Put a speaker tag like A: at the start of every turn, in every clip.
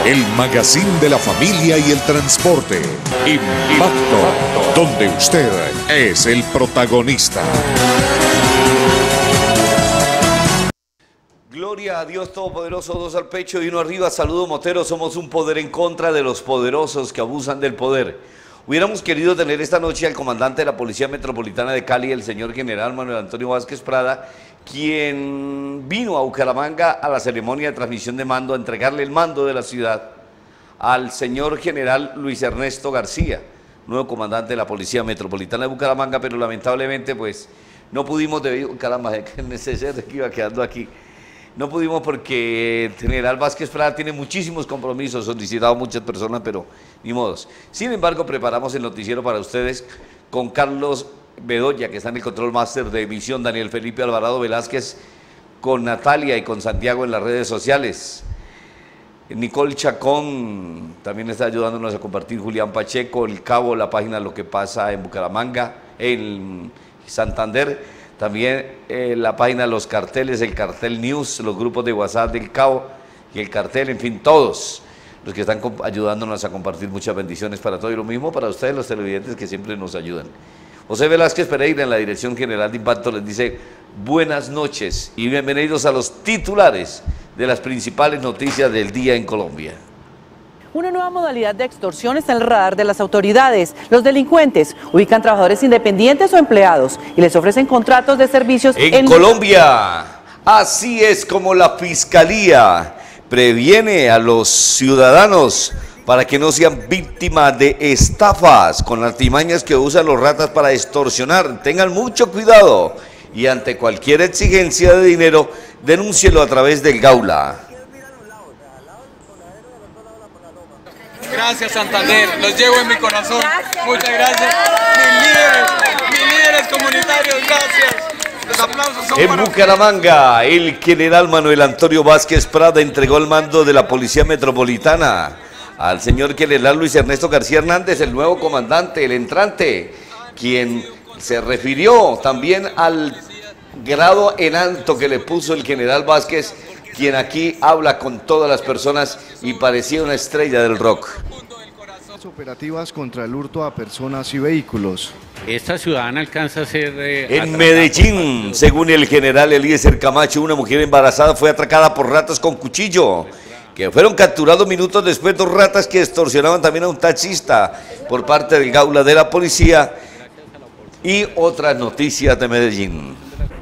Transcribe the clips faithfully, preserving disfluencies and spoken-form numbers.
A: el magazine de la familia y el transporte. Impacto, donde usted es el protagonista.
B: Gloria a Dios Todopoderoso, dos al pecho y uno arriba. Saludos moteros, somos un poder en contra de los poderosos que abusan del poder. Hubiéramos querido tener esta noche al comandante de la Policía Metropolitana de Cali, el señor general Manuel Antonio Vázquez Prada, quien vino a Bucaramanga a la ceremonia de transmisión de mando, a entregarle el mando de la ciudad al señor general Luis Ernesto García, nuevo comandante de la Policía Metropolitana de Bucaramanga, pero lamentablemente pues no pudimos, debido, caramba, que necesario que iba quedando aquí. No pudimos porque el general Vázquez Prada tiene muchísimos compromisos, solicitado a muchas personas, pero ni modos. Sin embargo, preparamos el noticiero para ustedes con Carlos Bedoya, que está en el control máster de emisión, Daniel Felipe Alvarado Velázquez, con Natalia y con Santiago en las redes sociales. Nicole Chacón también está ayudándonos a compartir, Julián Pacheco, El Cabo, la página Lo que pasa en Bucaramanga, en Santander. También eh, la página Los Carteles, el Cartel News, los grupos de WhatsApp del Cabo y el Cartel, en fin, todos los que están ayudándonos a compartir. Muchas bendiciones para todos y lo mismo para ustedes, los televidentes que siempre nos ayudan. José Velázquez Pereira, en la Dirección General de Impacto, les dice buenas noches y bienvenidos a los titulares de las principales noticias del día en Colombia.
C: Una nueva modalidad de extorsión está en el radar de las autoridades. Los delincuentes ubican trabajadores independientes o empleados y les ofrecen contratos de servicios
B: en, en Colombia. Así es como la Fiscalía previene a los ciudadanos para que no sean víctimas de estafas con artimañas que usan los ratas para extorsionar. Tengan mucho cuidado y ante cualquier exigencia de dinero, denúncielo a través del Gaula.
D: Gracias, Santander, los llevo en mi corazón. Gracias. Muchas gracias. Mis líderes, mis líderes comunitarios, gracias. Los aplausos son
B: en
D: para
B: Bucaramanga, el general Manuel Antonio Vázquez Prada entregó el mando de la Policía Metropolitana al señor general Luis Ernesto García Hernández, el nuevo comandante, el entrante, quien se refirió también al grado en alto que le puso el general Vázquez, quien aquí habla con todas las personas y parecía una estrella del rock.
E: Operativas contra el hurto a personas y vehículos.
F: Esta ciudadana alcanza a ser... Eh,
B: en Medellín, según el general Eliezer Camacho, una mujer embarazada fue atracada por ratas con cuchillo, que fueron capturados minutos después dos ratas que extorsionaban también a un taxista por parte del Gaula de la policía. Y otras noticias de Medellín.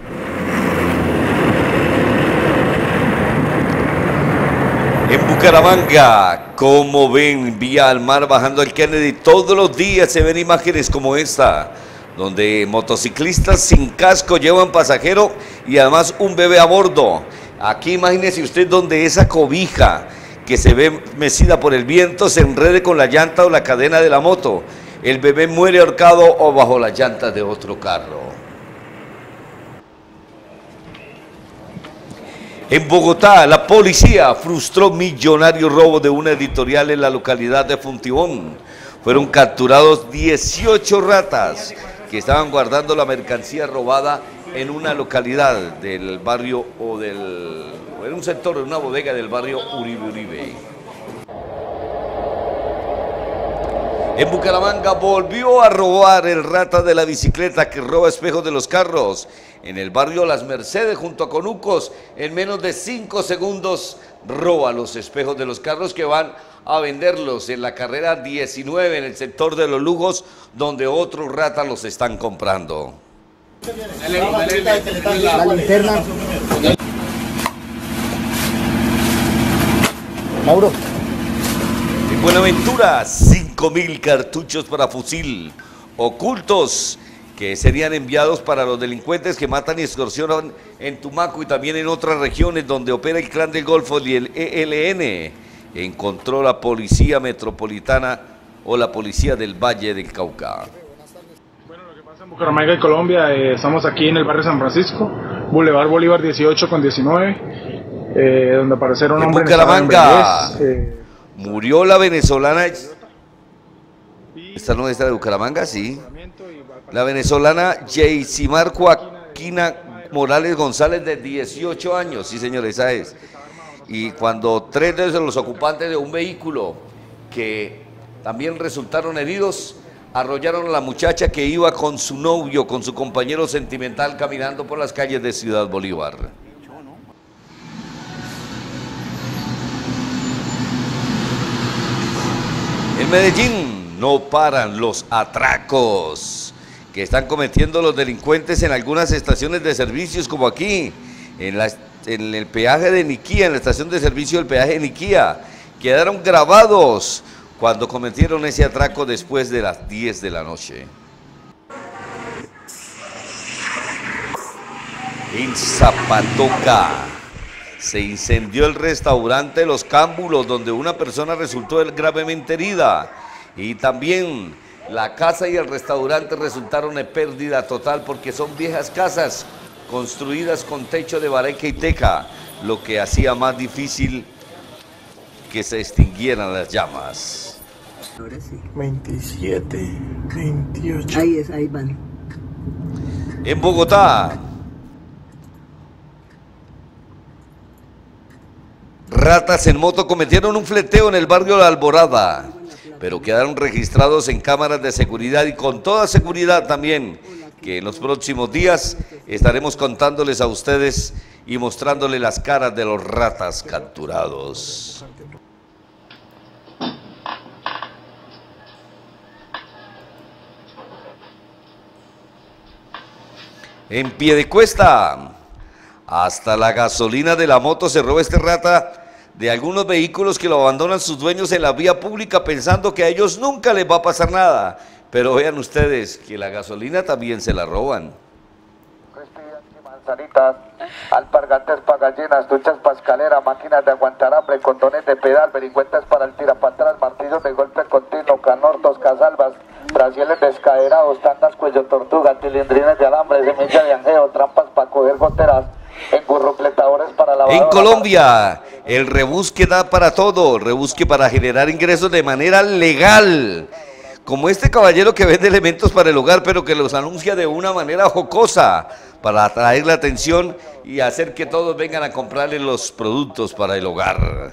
B: En Bucaramanga, como ven, vía al mar bajando el Kennedy, todos los días se ven imágenes como esta, donde motociclistas sin casco llevan pasajero y además un bebé a bordo. Aquí imagínese usted donde esa cobija que se ve mecida por el viento se enrede con la llanta o la cadena de la moto. El bebé muere ahorcado o bajo las llantas de otro carro. En Bogotá, la policía frustró millonario robo de una editorial en la localidad de Fontibón. Fueron capturados dieciocho ratas que estaban guardando la mercancía robada en una localidad del barrio o del, o en un sector, en una bodega del barrio Uribe Uribe. En Bucaramanga volvió a robar el rata de la bicicleta que roba espejos de los carros. En el barrio Las Mercedes, junto a Conucos, en menos de cinco segundos roba los espejos de los carros que van a venderlos en la carrera diecinueve, en el sector de los lujos, donde otros ratas los están comprando.
G: La linterna. Mauro.
B: En Buenaventura, cinco mil cartuchos para fusil ocultos que serían enviados para los delincuentes que matan y extorsionan en Tumaco y también en otras regiones donde opera el Clan del Golfo y el E L N. Encontró la Policía Metropolitana o la Policía del Valle del Cauca.
H: Bueno, lo que pasa en Bucaramanga y Colombia, eh, estamos aquí en el barrio San Francisco, Boulevard Bolívar dieciocho con diecinueve, eh, donde aparecieron un
B: en
H: hombre
B: Bucaramanga.
H: En eh,
B: murió la venezolana. ¿Esta no es la de Bucaramanga? Sí. La venezolana Yeisimar Joaquina Morales González, de dieciocho años. Sí, señor, esa es. y cuando tres de los ocupantes de un vehículo que también resultaron heridos, arrollaron a la muchacha que iba con su novio, con su compañero sentimental, caminando por las calles de Ciudad Bolívar. En Medellín no paran los atracos que están cometiendo los delincuentes en algunas estaciones de servicios, como aquí, en, la, en el peaje de Niquía, en la estación de servicio del peaje de Niquía. Quedaron grabados cuando cometieron ese atraco después de las diez de la noche. En Zapatoca se incendió el restaurante Los Cámbulos, donde una persona resultó gravemente herida, y también la casa y el restaurante resultaron en pérdida total porque son viejas casas construidas con techo de bareque y teca, lo que hacía más difícil que se extinguieran las llamas.
G: Ahora sí.
I: veintisiete, veintiocho.
G: Ahí es, ahí van.
B: En Bogotá, ratas en moto cometieron un fleteo en el barrio La Alborada, pero quedaron registrados en cámaras de seguridad y con toda seguridad también, que en los próximos días estaremos contándoles a ustedes y mostrándoles las caras de los ratas capturados. En Piedecuesta, hasta la gasolina de la moto se roba este rata de algunos vehículos que lo abandonan sus dueños en la vía pública pensando que a ellos nunca les va a pasar nada. Pero vean ustedes que la gasolina también se la roban.
J: Manzanitas, alpargates para gallinas, duchas para escalera, máquinas de aguantar hambre, condones de pedal, vericuetas para el tira para atrás, martillos de golpe continuo, canortos, casalvas, brasieles descaderados, tandas cuello tortuga, cilindrines de alambre, semilla de anjeo, trampas para coger goteras, engurrucletadores para la
B: En Colombia, el rebusque da para todo, el rebusque para generar ingresos de manera legal. Como este caballero que vende elementos para el hogar, pero que los anuncia de una manera jocosa, para atraer la atención y hacer que todos vengan a comprarle los productos para el hogar.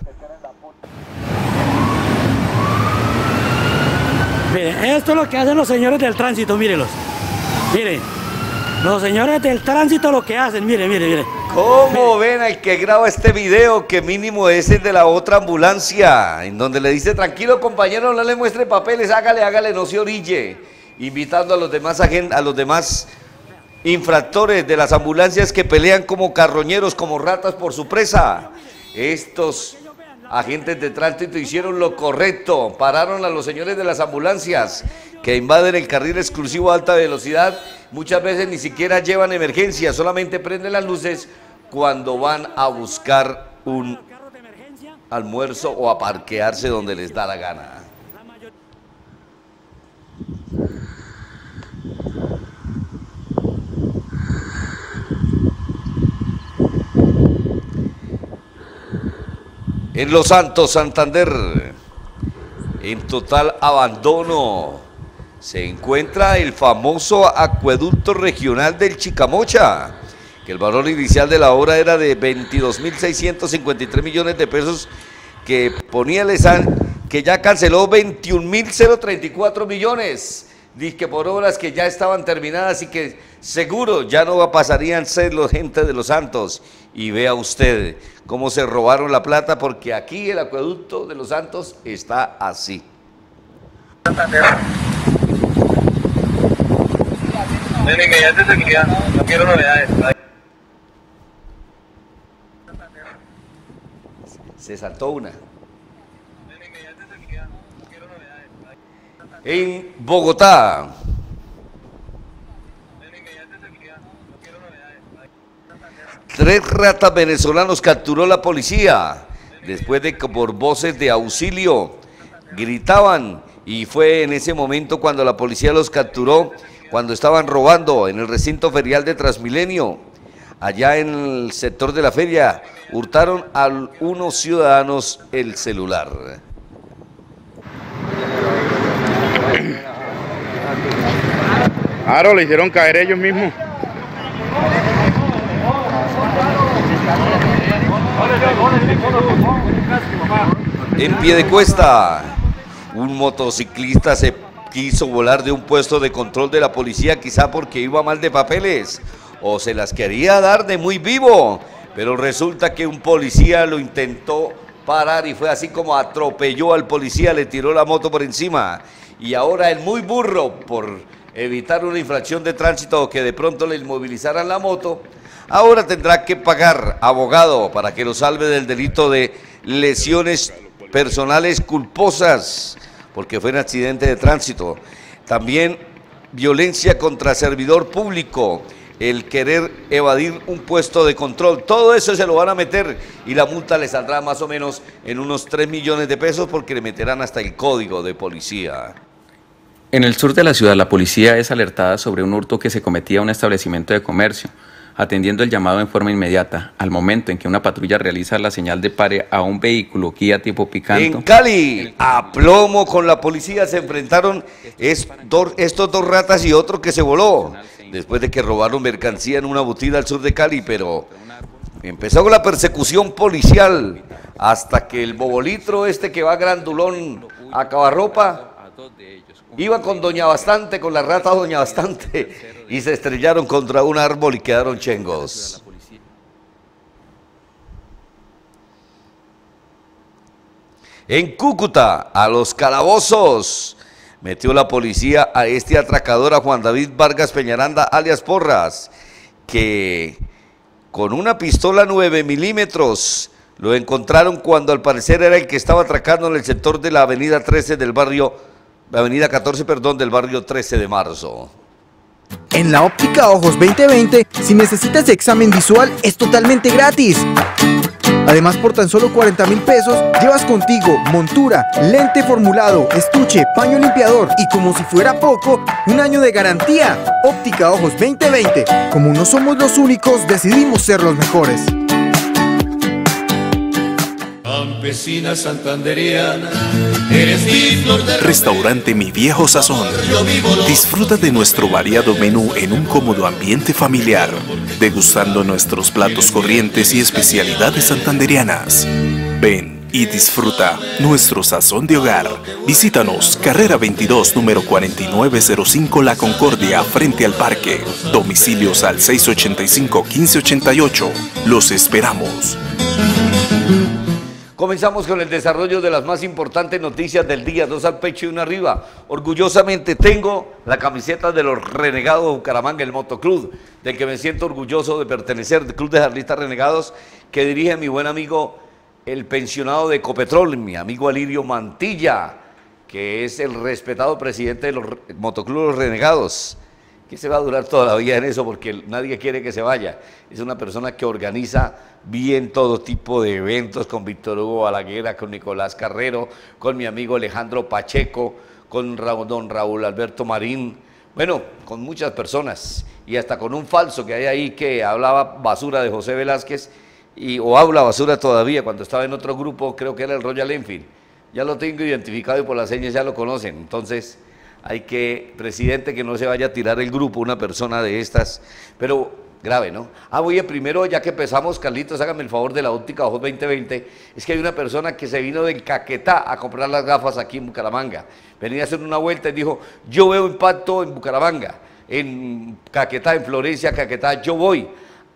K: Miren, esto es lo que hacen los señores del tránsito, mírenlos. Miren, los señores del tránsito lo que hacen, miren, miren, miren.
B: ¿Cómo ven al que graba este video, que mínimo es el de la otra ambulancia, en donde le dice, tranquilo compañero, no le muestre papeles, hágale, hágale, no se orille, invitando a los demás a los demás infractores de las ambulancias que pelean como carroñeros, como ratas por su presa? Estos agentes de tránsito hicieron lo correcto, pararon a los señores de las ambulancias que invaden el carril exclusivo a alta velocidad. Muchas veces ni siquiera llevan emergencia, solamente prenden las luces cuando van a buscar un almuerzo o a parquearse donde les da la gana. En Los Santos, Santander, en total abandono, se encuentra el famoso acueducto regional del Chicamocha, que el valor inicial de la obra era de veintidós mil seiscientos cincuenta y tres millones de pesos, que ponía el ESAN, que ya canceló veintiún mil treinta y cuatro millones, dizque por obras que ya estaban terminadas y que seguro ya no pasarían a ser los gente de Los Santos. Y vea usted cómo se robaron la plata, porque aquí el acueducto de Los Santos está así.
J: De seguridad, no quiero novedades.
B: Se saltó una. En Bogotá, tres ratas venezolanos capturó la policía después de que por voces de auxilio gritaban, y fue en ese momento cuando la policía los capturó, cuando estaban robando en el recinto ferial de Transmilenio. Allá en el sector de la feria hurtaron a unos ciudadanos el celular.
L: Claro, le hicieron caer ellos mismos.
B: En Piedecuesta, un motociclista se quiso volar de un puesto de control de la policía, quizá porque iba mal de papeles o se las quería dar de muy vivo, pero resulta que un policía lo intentó parar y fue así como atropelló al policía, le tiró la moto por encima y ahora el muy burro, por evitar una infracción de tránsito o que de pronto le inmovilizaran la moto, ahora tendrá que pagar abogado para que lo salve del delito de lesiones personales culposas, porque fue un accidente de tránsito. También violencia contra servidor público, el querer evadir un puesto de control, todo eso se lo van a meter y la multa le saldrá más o menos en unos tres millones de pesos porque le meterán hasta el código de policía.
G: En el sur de la ciudad, la policía es alertada sobre un hurto que se cometía en un establecimiento de comercio, atendiendo el llamado en forma inmediata, al momento en que una patrulla realiza la señal de pare a un vehículo Kia tipo Picanto.
B: En Cali, a plomo con la policía se enfrentaron estos, estos dos ratas y otro que se voló, después de que robaron mercancía en una botica al sur de Cali, pero empezó la persecución policial hasta que el bobolitro este que va grandulón a Cabarropa iba con Doña Bastante, con la rata Doña Bastante, y se estrellaron contra un árbol y quedaron chengos. En Cúcuta, a los calabozos, metió la policía a este atracador, a Juan David Vargas Peñaranda, alias Porras, que con una pistola nueve milímetros lo encontraron cuando al parecer era el que estaba atracando en el sector de la avenida trece del barrio, la avenida catorce, perdón, del barrio trece de marzo.
L: En la óptica Ojos veinte veinte, si necesitas examen visual, es totalmente gratis. Además, por tan solo cuarenta mil pesos, llevas contigo montura, lente formulado, estuche, paño limpiador y, como si fuera poco, un año de garantía. Óptica Ojos veinte veinte. Como no somos los únicos, decidimos ser los mejores.
M: Campesina santanderiana, eres mi flor de
N: Restaurante Mi Viejo Sazón. Disfruta de nuestro variado menú en un cómodo ambiente familiar, degustando nuestros platos corrientes y especialidades santanderianas. Ven y disfruta nuestro sazón de hogar. Visítanos, carrera veintidós, número cuarenta y nueve cero cinco, La Concordia, frente al parque. Domicilios al seis ochenta y cinco, quince ochenta y ocho. Los esperamos.
B: Comenzamos con el desarrollo de las más importantes noticias del día, dos al pecho y una arriba. Orgullosamente tengo la camiseta de los Renegados de Bucaramanga, el motoclub, del que me siento orgulloso de pertenecer, del Club de Jarlistas Renegados, que dirige mi buen amigo, el pensionado de Ecopetrol, mi amigo Alirio Mantilla, que es el respetado presidente de los motoclubes Renegados, que se va a durar toda la vida en eso porque nadie quiere que se vaya. Es una persona que organiza bien todo tipo de eventos con Víctor Hugo Balaguer, con Nicolás Carrero, con mi amigo Alejandro Pacheco, con Raúl, don Raúl Alberto Marín, bueno, con muchas personas y hasta con un falso que hay ahí que hablaba basura de José Velázquez y, o habla basura todavía cuando estaba en otro grupo, creo que era el Royal Enfield. Ya lo tengo identificado y por las señas ya lo conocen, entonces hay que, presidente, que no se vaya a tirar el grupo una persona de estas, pero grave, ¿no? Ah, oye, primero, ya que empezamos, Carlitos, hágame el favor de la óptica Ojos veinte veinte, es que hay una persona que se vino del Caquetá a comprar las gafas aquí en Bucaramanga, venía a hacer una vuelta y dijo, yo veo impacto en Bucaramanga, en Caquetá, en Florencia, Caquetá, yo voy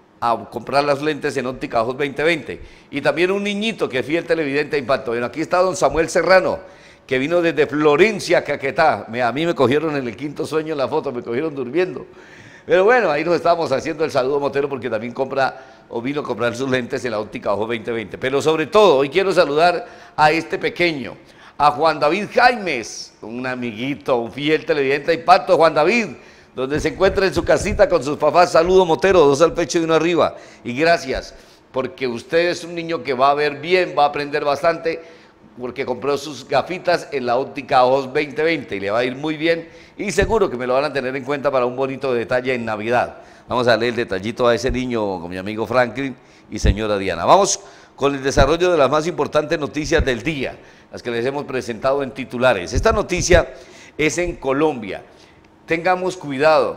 B: a comprar las lentes en óptica Ojos veinte veinte, y también un niñito que es fiel televidente a Impacto. Bueno, aquí está don Samuel Serrano, que vino desde Florencia, Caquetá. A mí me cogieron en el quinto sueño en la foto, me cogieron durmiendo. Pero bueno, ahí nos estábamos haciendo el saludo motero porque también compra o vino a comprar sus lentes en la óptica Ojos veinte veinte. Pero sobre todo, hoy quiero saludar a este pequeño, a Juan David Jaimes, un amiguito, un fiel televidente a Impacto. Juan David, donde se encuentra en su casita con sus papás, saludo motero, dos al pecho y uno arriba. Y gracias, porque usted es un niño que va a ver bien, va a aprender bastante, porque compró sus gafitas en la óptica Ojos veinte veinte y le va a ir muy bien y seguro que me lo van a tener en cuenta para un bonito detalle en Navidad. Vamos a darle el detallito a ese niño con mi amigo Franklin y señora Diana. Vamos con el desarrollo de las más importantes noticias del día, las que les hemos presentado en titulares. Esta noticia es en Colombia. Tengamos cuidado,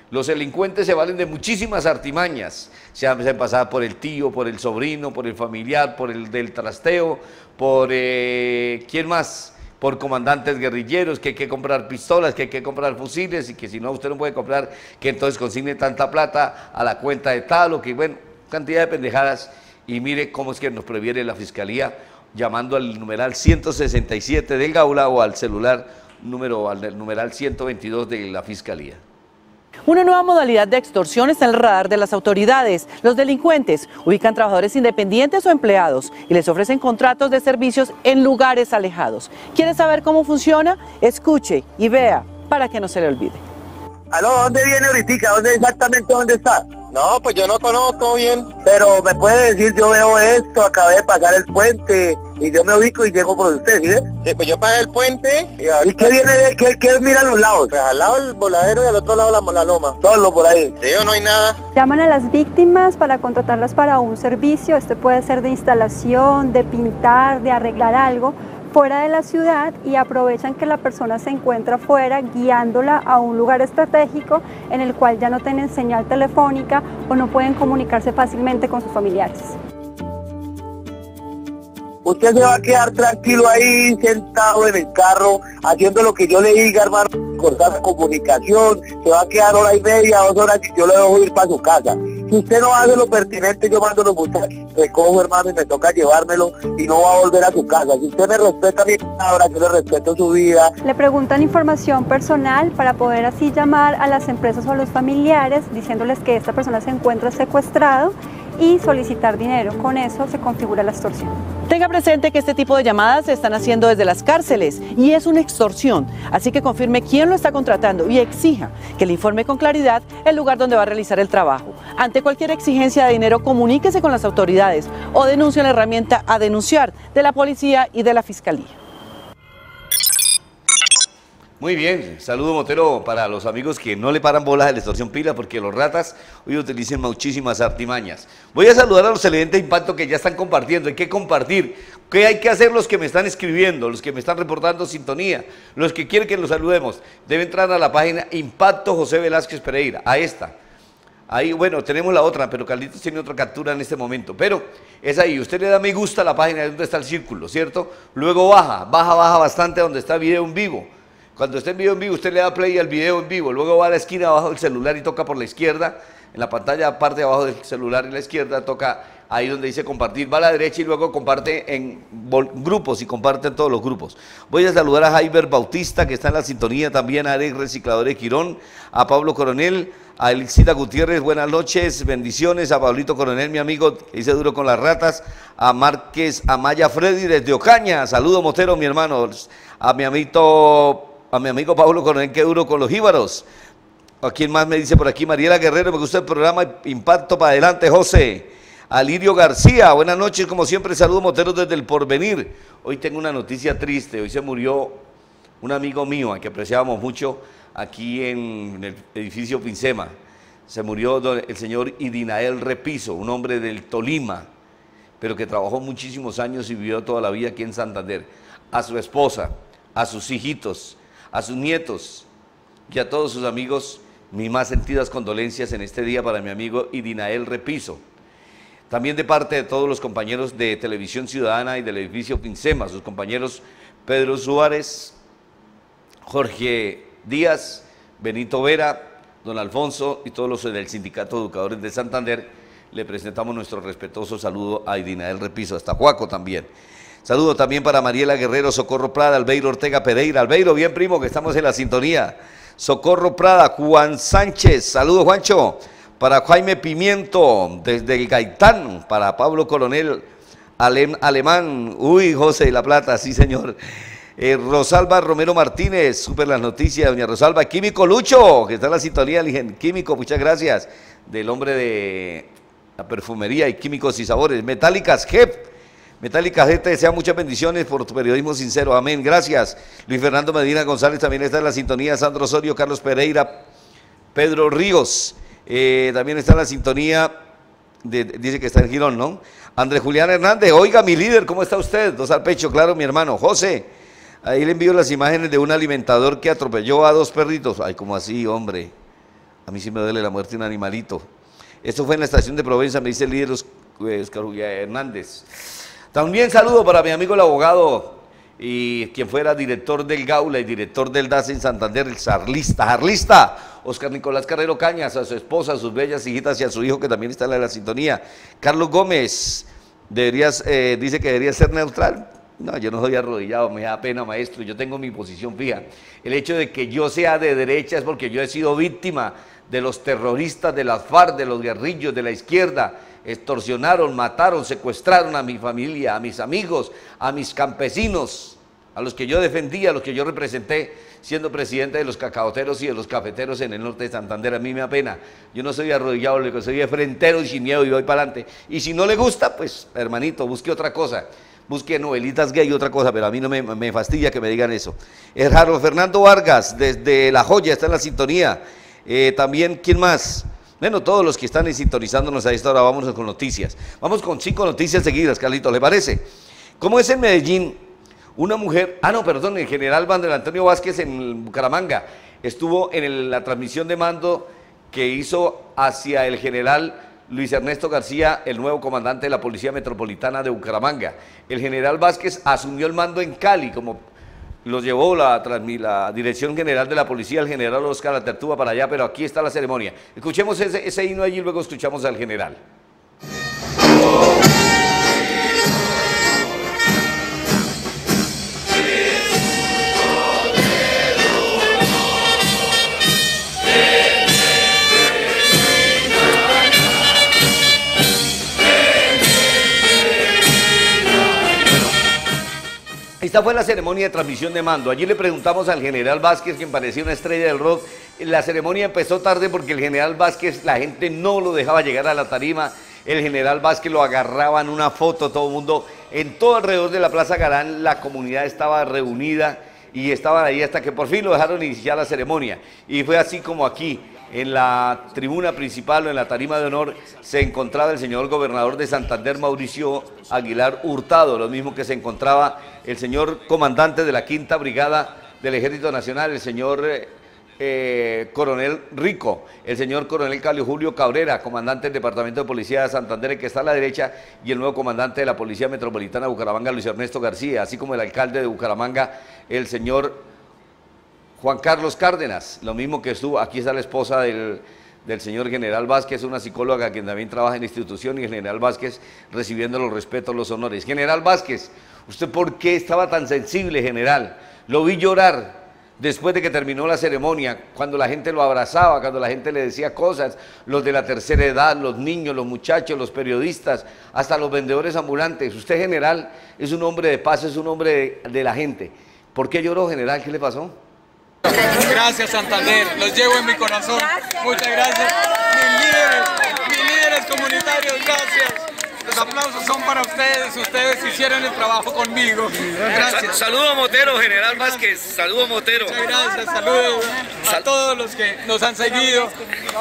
B: Los delincuentes se valen de muchísimas artimañas, se hacen pasar por el tío, por el sobrino, por el familiar, por el del trasteo, por, eh, ¿quién más? Por comandantes guerrilleros, que hay que comprar pistolas, que hay que comprar fusiles, y que si no usted no puede comprar, que entonces consigne tanta plata a la cuenta de tal, o que bueno, cantidad de pendejadas, y mire cómo es que nos previene la Fiscalía, llamando al numeral ciento sesenta y siete del Gaula o al celular número, al numeral ciento veintidós de la Fiscalía.
C: Una nueva modalidad de extorsión está en el radar de las autoridades. Los delincuentes ubican trabajadores independientes o empleados y les ofrecen contratos de servicios en lugares alejados. ¿Quiere saber cómo funciona? Escuche y vea para que no se le olvide.
J: ¿Aló? ¿Dónde viene ahorita? ¿Dónde exactamente dónde está? No, pues yo no conozco bien. Pero me puede decir, yo veo esto, acabé de pasar el puente y yo me ubico y llego por usted, ¿sí? Sí, pues yo pasé el puente. ¿Y, ¿Y qué viene de, qué, qué mira a los lados? Pues al lado el voladero y al otro lado la, la loma. Solo por ahí. Sí, o no hay nada.
O: Llaman a las víctimas para contratarlas para un servicio. Este puede ser de instalación, de pintar, de arreglar algo fuera de la ciudad, y aprovechan que la persona se encuentra fuera guiándola a un lugar estratégico en el cual ya no tienen señal telefónica o no pueden comunicarse fácilmente con sus familiares.
J: Usted se va a quedar tranquilo ahí sentado en el carro haciendo lo que yo le diga, hermano, cortar la comunicación, se va a quedar hora y media, dos horas y yo le dejo ir para su casa. Si usted no hace lo pertinente, yo mando a los muchachos, recojo, hermano, y me toca llevármelo y no va a volver a su casa. Si usted me respeta mi palabra, yo le respeto su vida.
O: Le preguntan información personal para poder así llamar a las empresas o a los familiares diciéndoles que esta persona se encuentra secuestrado y solicitar dinero. Con eso se configura la extorsión.
C: Tenga presente que este tipo de llamadas se están haciendo desde las cárceles y es una extorsión, así que confirme quién lo está contratando y exija que le informe con claridad el lugar donde va a realizar el trabajo. Ante cualquier exigencia de dinero, comuníquese con las autoridades o denuncie la herramienta a denunciar de la policía y de la Fiscalía.
B: Muy bien, saludo Motero para los amigos que no le paran bolas de la extorsión pila, porque los ratas hoy utilizan muchísimas artimañas. Voy a saludar a los televidentes de impacto que ya están compartiendo. Hay que compartir. ¿Qué hay que hacer los que me están escribiendo, los que me están reportando sintonía, los que quieren que los saludemos? Deben entrar a la página Impacto José Velázquez Pereira, a esta. Ahí, bueno, tenemos la otra, pero Carlitos tiene otra captura en este momento, pero es ahí. Usted le da me gusta a la página donde está el círculo, ¿cierto? Luego baja, baja, baja bastante donde está el video en vivo. Cuando esté en video en vivo, usted le da play al video en vivo, luego va a la esquina abajo del celular y toca por la izquierda, en la pantalla parte de abajo del celular en la izquierda, toca ahí donde dice compartir, va a la derecha y luego comparte en grupos y comparte en todos los grupos. Voy a saludar a Jaiber Bautista, que está en la sintonía, también a Alex Reciclador de Quirón, a Pablo Coronel, a Elixida Gutiérrez, buenas noches, bendiciones, a Pablito Coronel, mi amigo, que dice duro con las ratas, a Márquez Amaya Freddy desde Ocaña, saludo Motero, mi hermano, a mi amito... A mi amigo Pablo Coronel, que duro con los jíbaros. ¿A quién más me dice por aquí? Mariela Guerrero, me gusta el programa Impacto para adelante, José. A Lirio García, buenas noches, como siempre, saludos Moteros desde el Porvenir. Hoy tengo una noticia triste, hoy se murió un amigo mío, a que apreciábamos mucho, aquí en el edificio Pincema. Se murió el señor Idinael Repiso, un hombre del Tolima, pero que trabajó muchísimos años y vivió toda la vida aquí en Santander. A su esposa, a sus hijitos, a sus nietos y a todos sus amigos, mis más sentidas condolencias en este día para mi amigo Idinael Repiso. También de parte de todos los compañeros de Televisión Ciudadana y del edificio Pincema, sus compañeros Pedro Suárez, Jorge Díaz, Benito Vera, don Alfonso y todos los del Sindicato de Educadores de Santander, le presentamos nuestro respetuoso saludo a Idinael Repiso, hasta Juaco también. Saludo también para Mariela Guerrero, Socorro Prada, Albeiro Ortega Pereira. Albeiro, bien primo, que estamos en la sintonía. Socorro Prada, Juan Sánchez, saludo Juancho. Para Jaime Pimiento, desde el Gaitán. Para Pablo Coronel Ale, Alemán, uy, José de la Plata, sí señor. Eh, Rosalba Romero Martínez, súper las noticias, doña Rosalba. Químico Lucho, que está en la sintonía, Químico, muchas gracias. Del hombre de la perfumería y químicos y sabores. Metálicas Jef. Metálica G te desea muchas bendiciones por tu periodismo sincero, amén, gracias. Luis Fernando Medina González también está en la sintonía, Sandro Osorio, Carlos Pereira, Pedro Ríos, eh, también está en la sintonía, de, dice que está en Girón, ¿no? Andrés Julián Hernández, oiga mi líder, ¿cómo está usted? Dos al pecho, claro, mi hermano. José, ahí le envío las imágenes de un alimentador que atropelló a dos perritos. Ay, ¿cómo así, hombre? A mí sí me duele la muerte de un animalito. Esto fue en la estación de Provenza, me dice el líder Oscar Hernández. También saludo para mi amigo el abogado y quien fuera director del Gaula y director del D A S en Santander, el Sarlista, Jarlista, Oscar Nicolás Carrero Cañas, a su esposa, a sus bellas hijitas y a su hijo que también está en la sintonía. Carlos Gómez, deberías, eh, dice que debería ser neutral. No, yo no soy arrodillado, me da pena, maestro, yo tengo mi posición fija. El hecho de que yo sea de derecha es porque yo he sido víctima de los terroristas de las FARC, de los guerrillos de la izquierda. Extorsionaron, mataron, secuestraron a mi familia, a mis amigos, a mis campesinos, a los que yo defendía, a los que yo representé siendo presidente de los cacaoteros y de los cafeteros en el norte de Santander. A mí me da pena, yo no soy arrodillado, soy de frentero y sin miedo y voy para adelante. Y si no le gusta, pues hermanito, busque otra cosa, busque novelitas gay y otra cosa, pero a mí no me, me fastidia que me digan eso. Gerardo Fernando Vargas, desde La Joya, está en la sintonía. Eh, también, ¿quién más? Bueno, todos los que están sintonizándonos a esta hora, vámonos con noticias. Vamos con cinco noticias seguidas, Carlito, ¿le parece? ¿Cómo es en Medellín? Una mujer, ah no, perdón, el general Manuel Antonio Vázquez en Bucaramanga estuvo en el, la transmisión de mando que hizo hacia el general Luis Ernesto García, el nuevo comandante de la Policía Metropolitana de Bucaramanga. El general Vázquez asumió el mando en Cali, como lo llevó la, la Dirección General de la Policía, el general Oscar Atertúa para allá, pero aquí está la ceremonia. Escuchemos ese, ese himno allí y luego escuchamos al general. Esta fue la ceremonia de transmisión de mando. Allí le preguntamos al general Vázquez, quien parecía una estrella del rock. La ceremonia empezó tarde porque el general Vázquez, la gente no lo dejaba llegar a la tarima. El general Vázquez lo agarraba en una foto, todo el mundo, en todo alrededor de la Plaza Garán, la comunidad estaba reunida y estaban ahí hasta que por fin lo dejaron iniciar la ceremonia. Y fue así como aquí, en la tribuna principal o en la tarima de honor, se encontraba el señor gobernador de Santander, Mauricio Aguilar Hurtado, lo mismo que se encontraba el señor comandante de la Quinta Brigada del Ejército Nacional, el señor eh, eh, coronel Rico, el señor coronel Calio Julio Cabrera, comandante del Departamento de Policía de Santander, que está a la derecha, y el nuevo comandante de la Policía Metropolitana de Bucaramanga, Luis Ernesto García, así como el alcalde de Bucaramanga, el señor Juan Carlos Cárdenas, lo mismo que estuvo, aquí está la esposa del, del señor general Vázquez, una psicóloga que también trabaja en la institución, y el general Vázquez recibiendo los respetos, los honores. General Vázquez, ¿usted por qué estaba tan sensible, general? Lo vi llorar después de que terminó la ceremonia, cuando la gente lo abrazaba, cuando la gente le decía cosas, los de la tercera edad, los niños, los muchachos, los periodistas, hasta los vendedores ambulantes. Usted, general, es un hombre de paz, es un hombre de, de la gente. ¿Por qué lloró, general? ¿Qué le pasó?
D: Gracias, Santander, los llevo en mi corazón. Gracias. Muchas gracias. Mis líderes, mis líderes comunitarios, gracias. Los aplausos son para ustedes, ustedes hicieron el trabajo conmigo. Gracias.
B: Saludo a Motero, general Vázquez, saludo a Motero.
D: Muchas gracias, saludos a todos los que nos han seguido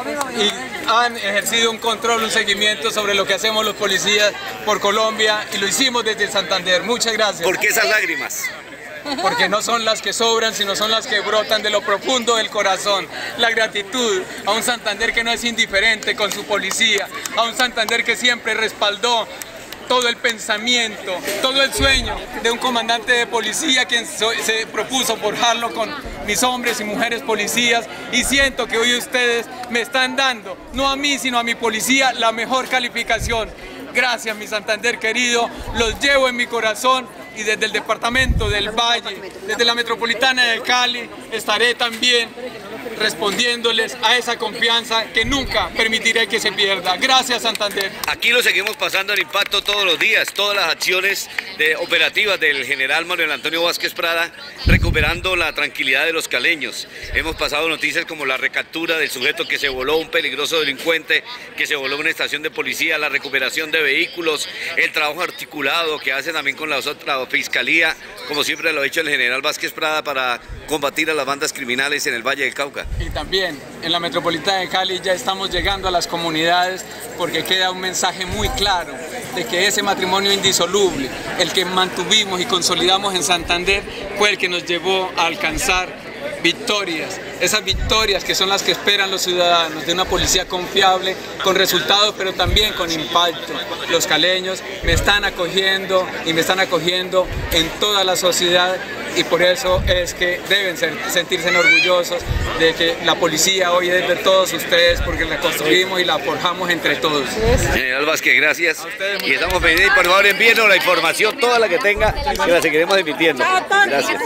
D: y han ejercido un control, un seguimiento sobre lo que hacemos los policías por Colombia, y lo hicimos desde Santander. Muchas gracias.
B: ¿Por qué esas lágrimas?
D: Porque no son las que sobran, sino son las que brotan de lo profundo del corazón. La gratitud a un Santander que no es indiferente con su policía, a un Santander que siempre respaldó todo el pensamiento, todo el sueño de un comandante de policía quien se propuso forjarlo con mis hombres y mujeres policías, y siento que hoy ustedes me están dando, no a mí sino a mi policía, la mejor calificación. Gracias, mi Santander querido, los llevo en mi corazón, y desde el departamento del Valle, desde la metropolitana de Cali, estaré también respondiéndoles a esa confianza que nunca permitiré que se pierda. Gracias, Santander.
B: Aquí lo seguimos pasando en Impacto todos los días, todas las acciones de, operativas del general Manuel Antonio Vázquez Prada, recuperando la tranquilidad de los caleños. Hemos pasado noticias como la recaptura del sujeto que se voló, un peligroso delincuente que se voló una estación de policía, la recuperación de vehículos, el trabajo articulado que hace también con la otra fiscalía, como siempre lo ha hecho el general Vázquez Prada, para combatir a las bandas criminales en el Valle del Cauca.
D: Y también en la metropolitana de Cali ya estamos llegando a las comunidades, porque queda un mensaje muy claro de que ese matrimonio indisoluble, el que mantuvimos y consolidamos en Santander, fue el que nos llevó a alcanzar victorias, esas victorias que son las que esperan los ciudadanos, de una policía confiable, con resultados, pero también con impacto. Los caleños me están acogiendo y me están acogiendo en toda la sociedad, y por eso es que deben ser, sentirse orgullosos de que la policía hoy es de todos ustedes, porque la construimos y la forjamos entre todos.
B: General Vázquez, gracias. Y estamos pendientes, por favor envíenos la información, toda la que tenga, que la seguiremos emitiendo. Gracias.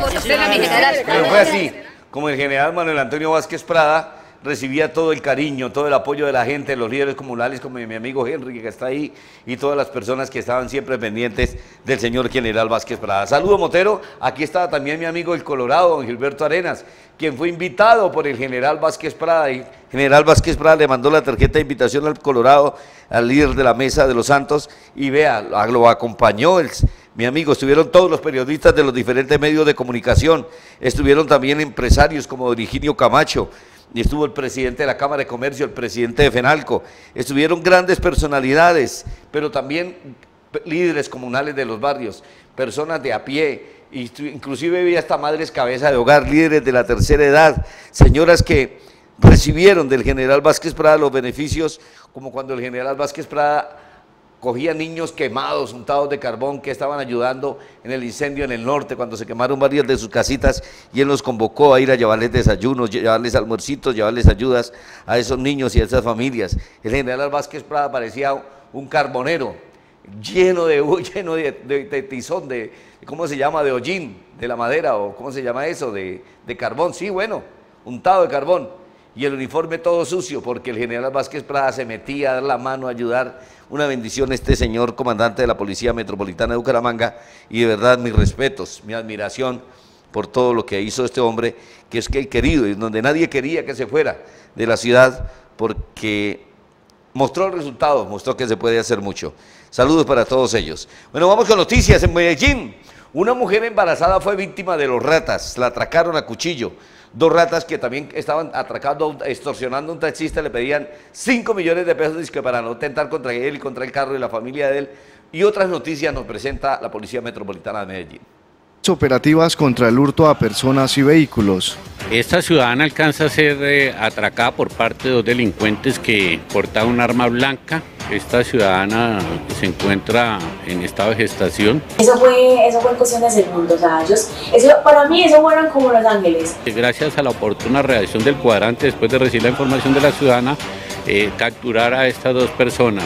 B: Pero fue así, como el general Manuel Antonio Vázquez Prada recibía todo el cariño, todo el apoyo de la gente, los líderes comunales como mi amigo Henry que está ahí y todas las personas que estaban siempre pendientes del señor general Vázquez Prada. Saludo Motero, aquí estaba también mi amigo el Colorado, don Gilberto Arenas, quien fue invitado por el general Vázquez Prada, y general Vázquez Prada le mandó la tarjeta de invitación al Colorado, al líder de la Mesa de los Santos, y vea, lo acompañó el... Mi amigo, estuvieron todos los periodistas de los diferentes medios de comunicación, estuvieron también empresarios como Virginio Camacho, y estuvo el presidente de la Cámara de Comercio, el presidente de FENALCO, estuvieron grandes personalidades, pero también líderes comunales de los barrios, personas de a pie, inclusive había hasta madres cabeza de hogar, líderes de la tercera edad, señoras que recibieron del general Vázquez Prada los beneficios, como cuando el general Vázquez Prada cogía niños quemados, untados de carbón, que estaban ayudando en el incendio en el norte, cuando se quemaron varias de sus casitas, y él los convocó a ir a llevarles desayunos, llevarles almuercitos, llevarles ayudas a esos niños y a esas familias. El general Vázquez Prada parecía un carbonero, lleno de lleno de, de, de tizón, de, ¿cómo se llama?, de hollín, de la madera, o ¿cómo se llama eso?, de, de carbón, sí, bueno, untado de carbón, y el uniforme todo sucio, porque el general Vázquez Prada se metía a dar la mano, a ayudar. Una bendición este señor comandante de la Policía Metropolitana de Bucaramanga, y de verdad mis respetos, mi admiración por todo lo que hizo este hombre, que es que el querido, y donde nadie quería que se fuera de la ciudad, porque mostró el resultado, mostró que se puede hacer mucho. Saludos para todos ellos. Bueno, vamos con noticias. En Medellín, una mujer embarazada fue víctima de los ratas, la atracaron a cuchillo. Dos ratas que también estaban atracando, extorsionando a un taxista, le pedían cinco millones de pesos para no tentar contra él y contra el carro y la familia de él. Y otras noticias nos presenta la Policía Metropolitana de Medellín.
E: Operativas contra el hurto a personas y vehículos.
F: Esta ciudadana alcanza a ser eh, atracada por parte de dos delincuentes que portaban un arma blanca. Esta ciudadana se encuentra en estado de gestación.
P: Eso fue, eso fue en cuestión de segundos, o sea, ellos, eso, para mí eso fueron como los ángeles.
F: Gracias a la oportuna reacción del cuadrante, después de recibir la información de la ciudadana, eh, capturar a estas dos personas.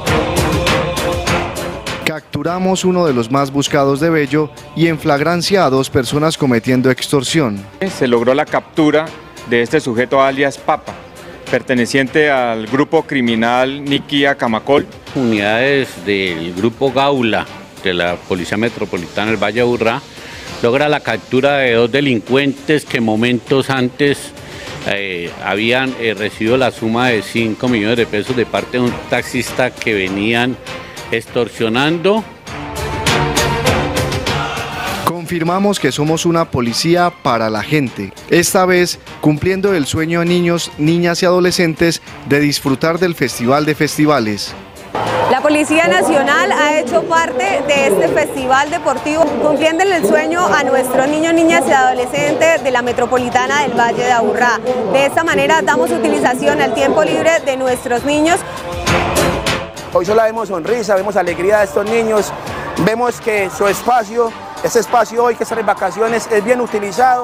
E: Capturamos uno de los más buscados de Bello y en flagrancia a dos personas cometiendo extorsión.
Q: Se logró la captura de este sujeto alias Papa, perteneciente al grupo criminal Niquía Camacol.
F: Unidades del grupo Gaula de la Policía Metropolitana del Valle de Aburrá logra la captura de dos delincuentes que momentos antes eh, habían eh, recibido la suma de cinco millones de pesos de parte de un taxista que venían extorsionando.
E: Confirmamos que somos una policía para la gente, esta vez cumpliendo el sueño de niños, niñas y adolescentes de disfrutar del Festival de Festivales.
R: La Policía Nacional ha hecho parte de este festival deportivo, cumpliendo el sueño a nuestros niños, niñas y adolescentes de la Metropolitana del Valle de Aburrá. De esta manera damos utilización al tiempo libre de nuestros niños.
S: Hoy solo vemos sonrisa, vemos alegría de estos niños, vemos que su espacio, ese espacio hoy que están en vacaciones, es bien utilizado.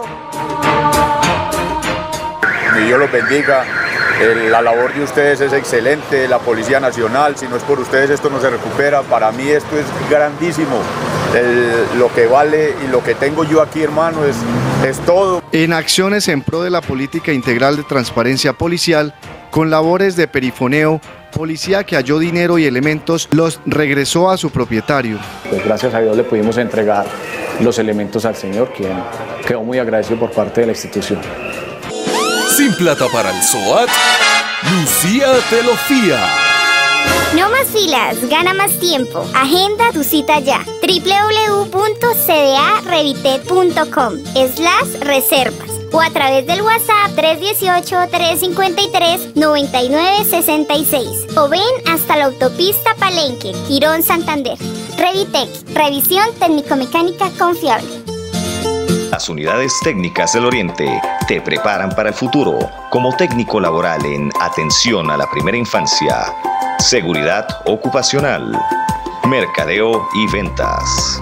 T: Y Dios los bendiga, el, la labor de ustedes es excelente, la Policía Nacional, si no es por ustedes esto no se recupera, para mí esto es grandísimo, el, lo que vale y lo que tengo yo aquí, hermano, es, es todo.
E: En acciones en pro de la política integral de transparencia policial, con labores de perifoneo, policía que halló dinero y elementos los regresó a su propietario.
U: Pues gracias a Dios le pudimos entregar los elementos al señor, quien quedó muy agradecido por parte de la institución.
N: Sin plata para el SOAT, Lucía te lo fía.
V: No más filas, gana más tiempo. Agenda tu cita ya. doble u doble u doble u punto c d a revitet punto com slash reservas o a través del WhatsApp tres uno ocho, tres cinco tres, nueve nueve seis seis o ven hasta la autopista Palenque, Girón, Santander. Revitec, revisión técnico-mecánica confiable.
A: Las unidades técnicas del Oriente te preparan para el futuro como técnico laboral en atención a la primera infancia, seguridad ocupacional, mercadeo y ventas,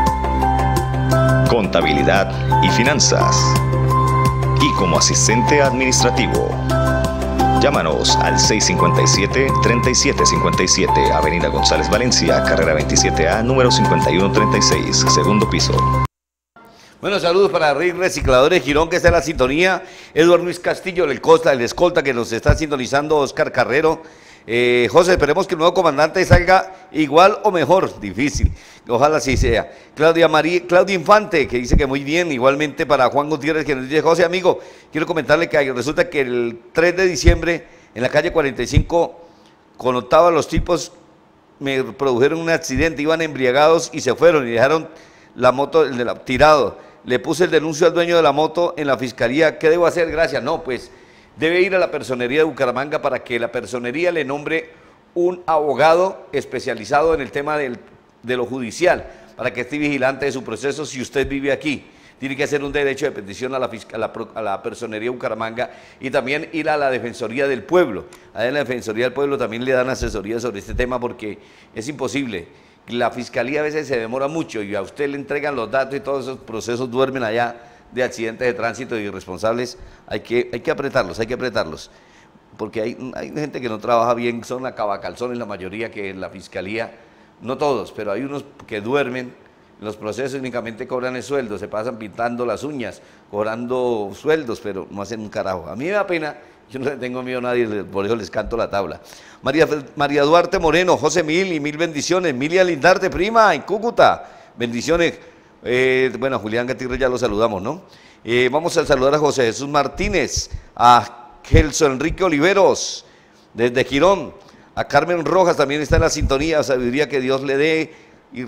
A: contabilidad y finanzas, y como asistente administrativo. Llámanos al seis cinco siete, tres siete cinco siete, Avenida González Valencia, carrera veintisiete A, número cincuenta y uno treinta y seis, segundo piso.
B: Bueno, saludos para Rick Recicladores Girón, que está en la sintonía. Eduardo Luis Castillo, el Costa, el escolta, que nos está sintonizando. Oscar Carrero. Eh, José, esperemos que el nuevo comandante salga igual o mejor. Difícil. Ojalá así sea. Claudia María, Claudia Infante, que dice que muy bien. Igualmente para Juan Gutiérrez, que nos dice: José, amigo, quiero comentarle que resulta que el tres de diciembre, en la calle cuarenta y cinco, con octava, los tipos me produjeron un accidente. Iban embriagados y se fueron y dejaron la moto el de la, tirado. Le puse el denuncio al dueño de la moto en la fiscalía. ¿Qué debo hacer? Gracias. No, pues debe ir a la personería de Bucaramanga para que la personería le nombre un abogado especializado en el tema del, de lo judicial, para que esté vigilante de su proceso si usted vive aquí. Tiene que hacer un derecho de petición a la, a la, a la personería de Bucaramanga y también ir a la Defensoría del Pueblo. A la Defensoría del Pueblo también le dan asesoría sobre este tema porque es imposible. La fiscalía a veces se demora mucho y a usted le entregan los datos y todos esos procesos duermen allá de accidentes de tránsito y irresponsables. Hay que, hay que apretarlos, hay que apretarlos, porque hay, hay gente que no trabaja bien, son acabacalzones la mayoría que en la fiscalía, no todos, pero hay unos que duermen en los procesos, únicamente cobran el sueldo, se pasan pintando las uñas, cobrando sueldos, pero no hacen un carajo. A mí me da pena. Yo no le tengo miedo a nadie, por eso les canto la tabla. María, María Duarte Moreno, José mil y mil bendiciones. Emilia Lindarte, prima, en Cúcuta. Bendiciones. Eh, bueno, a Julián Gatirre ya lo saludamos, ¿no? Eh, vamos a saludar a José Jesús Martínez, a Gelson Enrique Oliveros, desde Girón. A Carmen Rojas también está en la sintonía. Sabiduría que Dios le dé y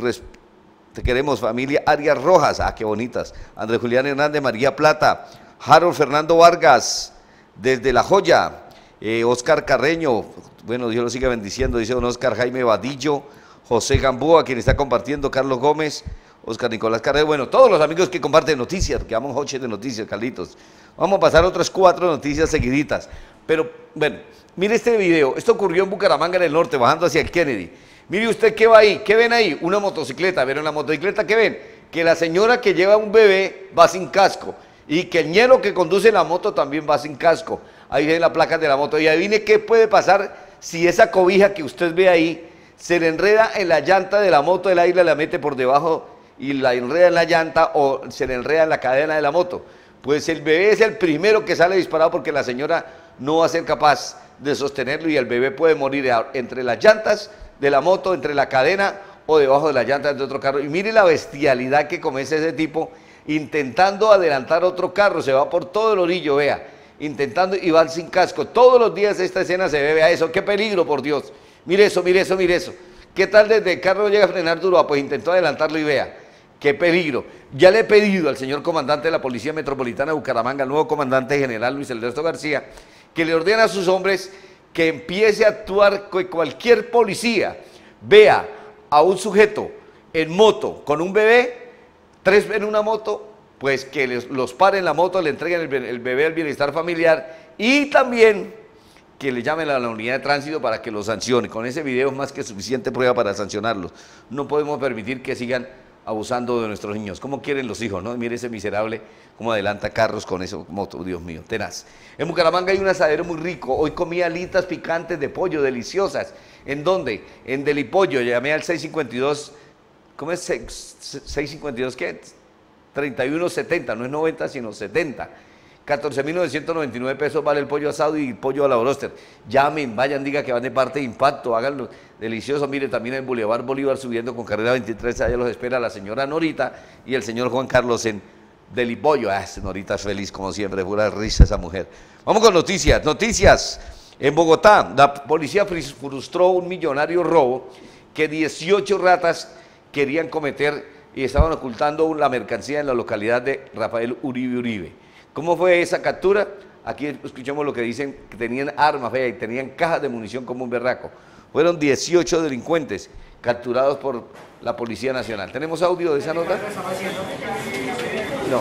B: te queremos, familia Arias Rojas. Ah, qué bonitas. Andrés Julián Hernández, María Plata. Harold Fernando Vargas, desde La Joya. eh, Oscar Carreño, bueno, Dios lo siga bendiciendo, dice don Oscar Jaime Vadillo, José Gamboa, quien está compartiendo, Carlos Gómez, Oscar Nicolás Carrero, bueno, todos los amigos que comparten noticias, que vamos hoche de noticias, Carlitos. Vamos a pasar otras cuatro noticias seguiditas, pero bueno, mire este video, esto ocurrió en Bucaramanga, en el norte, bajando hacia el Kennedy. Mire usted qué va ahí, qué ven ahí, una motocicleta, ¿vieron la motocicleta? ¿Qué ven? Que la señora que lleva un bebé va sin casco. Y que el ñero que conduce la moto también va sin casco. Ahí ven las placas de la moto. Y adivine qué puede pasar si esa cobija que usted ve ahí se le enreda en la llanta de la moto, el aire la mete por debajo y la enreda en la llanta o se le enreda en la cadena de la moto. Pues el bebé es el primero que sale disparado porque la señora no va a ser capaz de sostenerlo y el bebé puede morir entre las llantas de la moto, entre la cadena o debajo de las llantas de otro carro. Y mire la bestialidad que comete ese tipo, intentando adelantar otro carro, se va por todo el orillo, vea, intentando y van sin casco. Todos los días esta escena se ve, vea eso, qué peligro, por Dios. Mire eso, mire eso, mire eso. ¿Qué tal desde el carro llega a frenar duro? Ah, pues intentó adelantarlo y vea, qué peligro. Ya le he pedido al señor comandante de la Policía Metropolitana de Bucaramanga, el nuevo comandante general Luis Ernesto García, que le ordene a sus hombres que empiece a actuar con cualquier policía. Vea a un sujeto en moto con un bebé, tres en una moto, pues que les, los paren la moto, le entreguen el, el bebé al bienestar familiar y también que le llamen a la unidad de tránsito para que los sancione. Con ese video es más que suficiente prueba para sancionarlos. No podemos permitir que sigan abusando de nuestros niños. ¿Cómo quieren los hijos, no? Mire ese miserable cómo adelanta carros con esa moto, Dios mío, tenaz. En Bucaramanga hay un asadero muy rico. Hoy comí alitas picantes de pollo, deliciosas. ¿En dónde? En Delipollo. Llamé al seis cinco dos, ¿cómo es? seis cinco dos, ¿qué? treinta y uno setenta, no es noventa, sino setenta. catorce mil novecientos noventa y nueve pesos vale el pollo asado y el pollo a la broster. Llamen, vayan, digan que van de parte de Impacto, háganlo delicioso. Mire, también en Boulevard Bolívar subiendo con carrera veintitrés, allá los espera la señora Norita y el señor Juan Carlos en Delipollo. Ah, Norita es feliz como siempre, pura risa esa mujer. Vamos con noticias, noticias. En Bogotá, la policía frustró un millonario robo que dieciocho ratas querían cometer y estaban ocultando la mercancía en la localidad de Rafael Uribe Uribe. ¿Cómo fue esa captura? Aquí escuchamos lo que dicen, que tenían armas, vea, y tenían cajas de munición como un berraco. Fueron dieciocho delincuentes capturados por la Policía Nacional. ¿Tenemos audio de esa nota? No.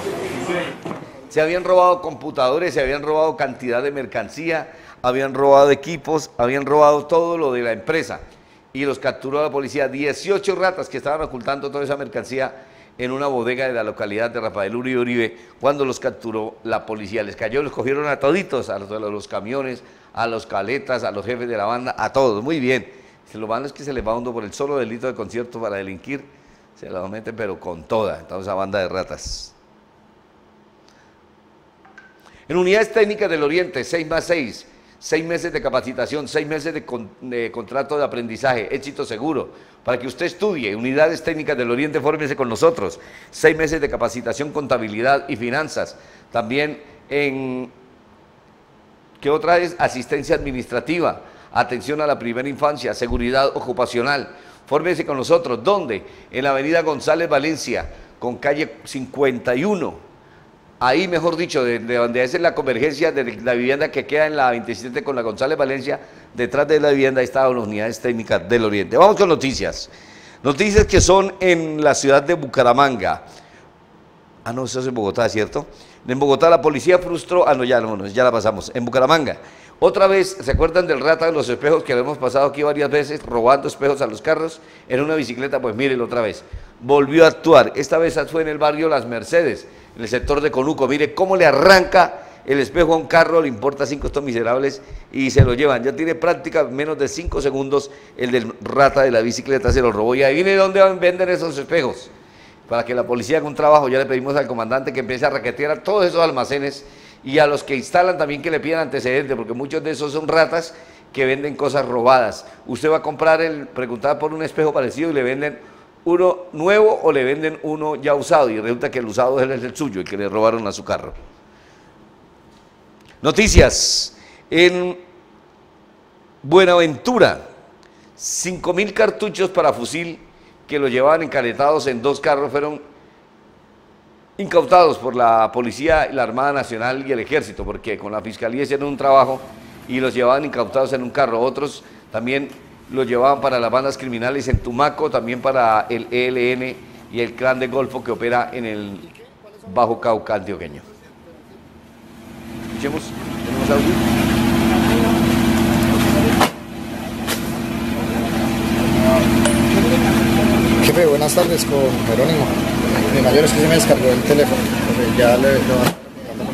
B: Se habían robado computadores, se habían robado cantidad de mercancía, habían robado equipos, habían robado todo lo de la empresa. Y los capturó la policía, dieciocho ratas que estaban ocultando toda esa mercancía en una bodega de la localidad de Rafael Uribe Uribe. Cuando los capturó la policía, les cayó, los cogieron a toditos, a los, a los camiones, a los caletas, a los jefes de la banda, a todos, muy bien. Lo malo es que se les va hondo por el solo delito de concierto para delinquir, se lo meten pero con toda, toda esa banda de ratas. En unidades técnicas del Oriente, seis más seis, seis meses de capacitación, seis meses de, con, de contrato de aprendizaje, éxito seguro, para que usted estudie. Unidades técnicas del Oriente, fórmese con nosotros, seis meses de capacitación, contabilidad y finanzas. También en, ¿qué otra es? Asistencia administrativa, atención a la primera infancia, seguridad ocupacional. Fórmese con nosotros, ¿dónde? En la avenida González Valencia, con calle cincuenta y uno. Ahí, mejor dicho, de, de donde es la convergencia de la vivienda que queda en la veintisiete con la González Valencia, detrás de la vivienda estaban las unidades técnicas del Oriente. Vamos con noticias. Noticias que son en la ciudad de Bucaramanga. Ah, no, eso es en Bogotá, ¿cierto? En Bogotá la policía frustró, ah, no, ya, no, ya la pasamos. En Bucaramanga, otra vez, ¿se acuerdan del rata de los espejos que lo hemos pasado aquí varias veces, robando espejos a los carros en una bicicleta? Pues mírenlo otra vez. Volvió a actuar, esta vez fue en el barrio Las Mercedes, en el sector de Conuco. Mire cómo le arranca el espejo a un carro, le importa cinco estos miserables y se lo llevan. Ya tiene práctica menos de cinco segundos el del rata de la bicicleta, se lo robó. Y ahí viene dónde venden esos espejos, para que la policía haga un trabajo. Ya le pedimos al comandante que empiece a raquetear a todos esos almacenes y a los que instalan también que le pidan antecedentes, porque muchos de esos son ratas que venden cosas robadas. Usted va a comprar, el preguntar por un espejo parecido y le venden uno nuevo o le venden uno ya usado y resulta que el usado es el suyo, el que le robaron a su carro. Noticias. En Buenaventura, cinco mil cartuchos para fusil que lo llevaban encaletados en dos carros fueron incautados por la policía, la Armada Nacional y el Ejército, porque con la Fiscalía hicieron un trabajo y los llevaban incautados en un carro. Otros también los llevaban para las bandas criminales en Tumaco, también para el E L N y el Clan del Golfo que opera en el Bajo Cauca antioqueño. Escuchemos, ¿tenemos audio?
H: Jefe, buenas tardes, con Jerónimo. Mi mayor es que se me descargó el teléfono, ya le, le va a...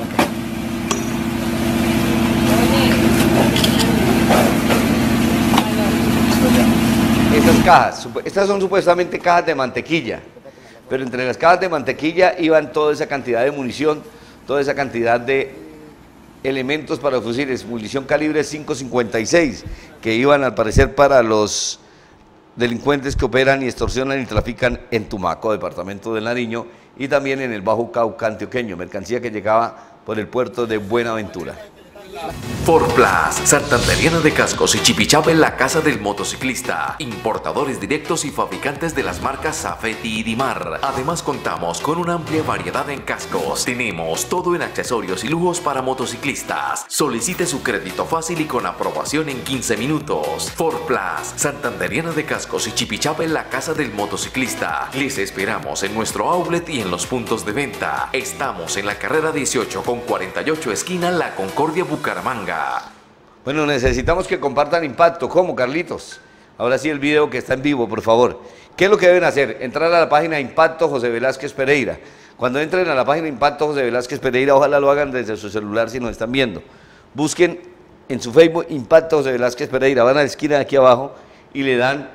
B: Estas cajas, estas son supuestamente cajas de mantequilla, pero entre las cajas de mantequilla iban toda esa cantidad de munición, toda esa cantidad de elementos para fusiles, munición calibre cinco cincuenta y seis, que iban al parecer para los delincuentes que operan y extorsionan y trafican en Tumaco, departamento de Nariño, y también en el Bajo Cauca antioqueño, mercancía que llegaba por el puerto de Buenaventura.
I: Ford Plus, Santanderiana de Cascos y Chipichapa en la casa del motociclista. Importadores directos y fabricantes de las marcas Safety y Dimar. Además contamos con una amplia variedad en cascos. Tenemos todo en accesorios y lujos para motociclistas. Solicite su crédito fácil y con aprobación en quince minutos. Ford Plus, Santanderiana de Cascos y Chipichapa en la casa del motociclista. Les esperamos en nuestro outlet y en los puntos de venta. Estamos en la carrera dieciocho con cuarenta y ocho esquina La Concordia, Bucaramanga.
B: Bueno, necesitamos que compartan Impacto. ¿Cómo, Carlitos? Ahora sí el video que está en vivo, por favor. ¿Qué es lo que deben hacer? Entrar a la página Impacto José Velázquez Pereira. Cuando entren a la página Impacto José Velázquez Pereira, ojalá lo hagan desde su celular si nos están viendo. Busquen en su Facebook Impacto José Velázquez Pereira, van a la esquina de aquí abajo y le dan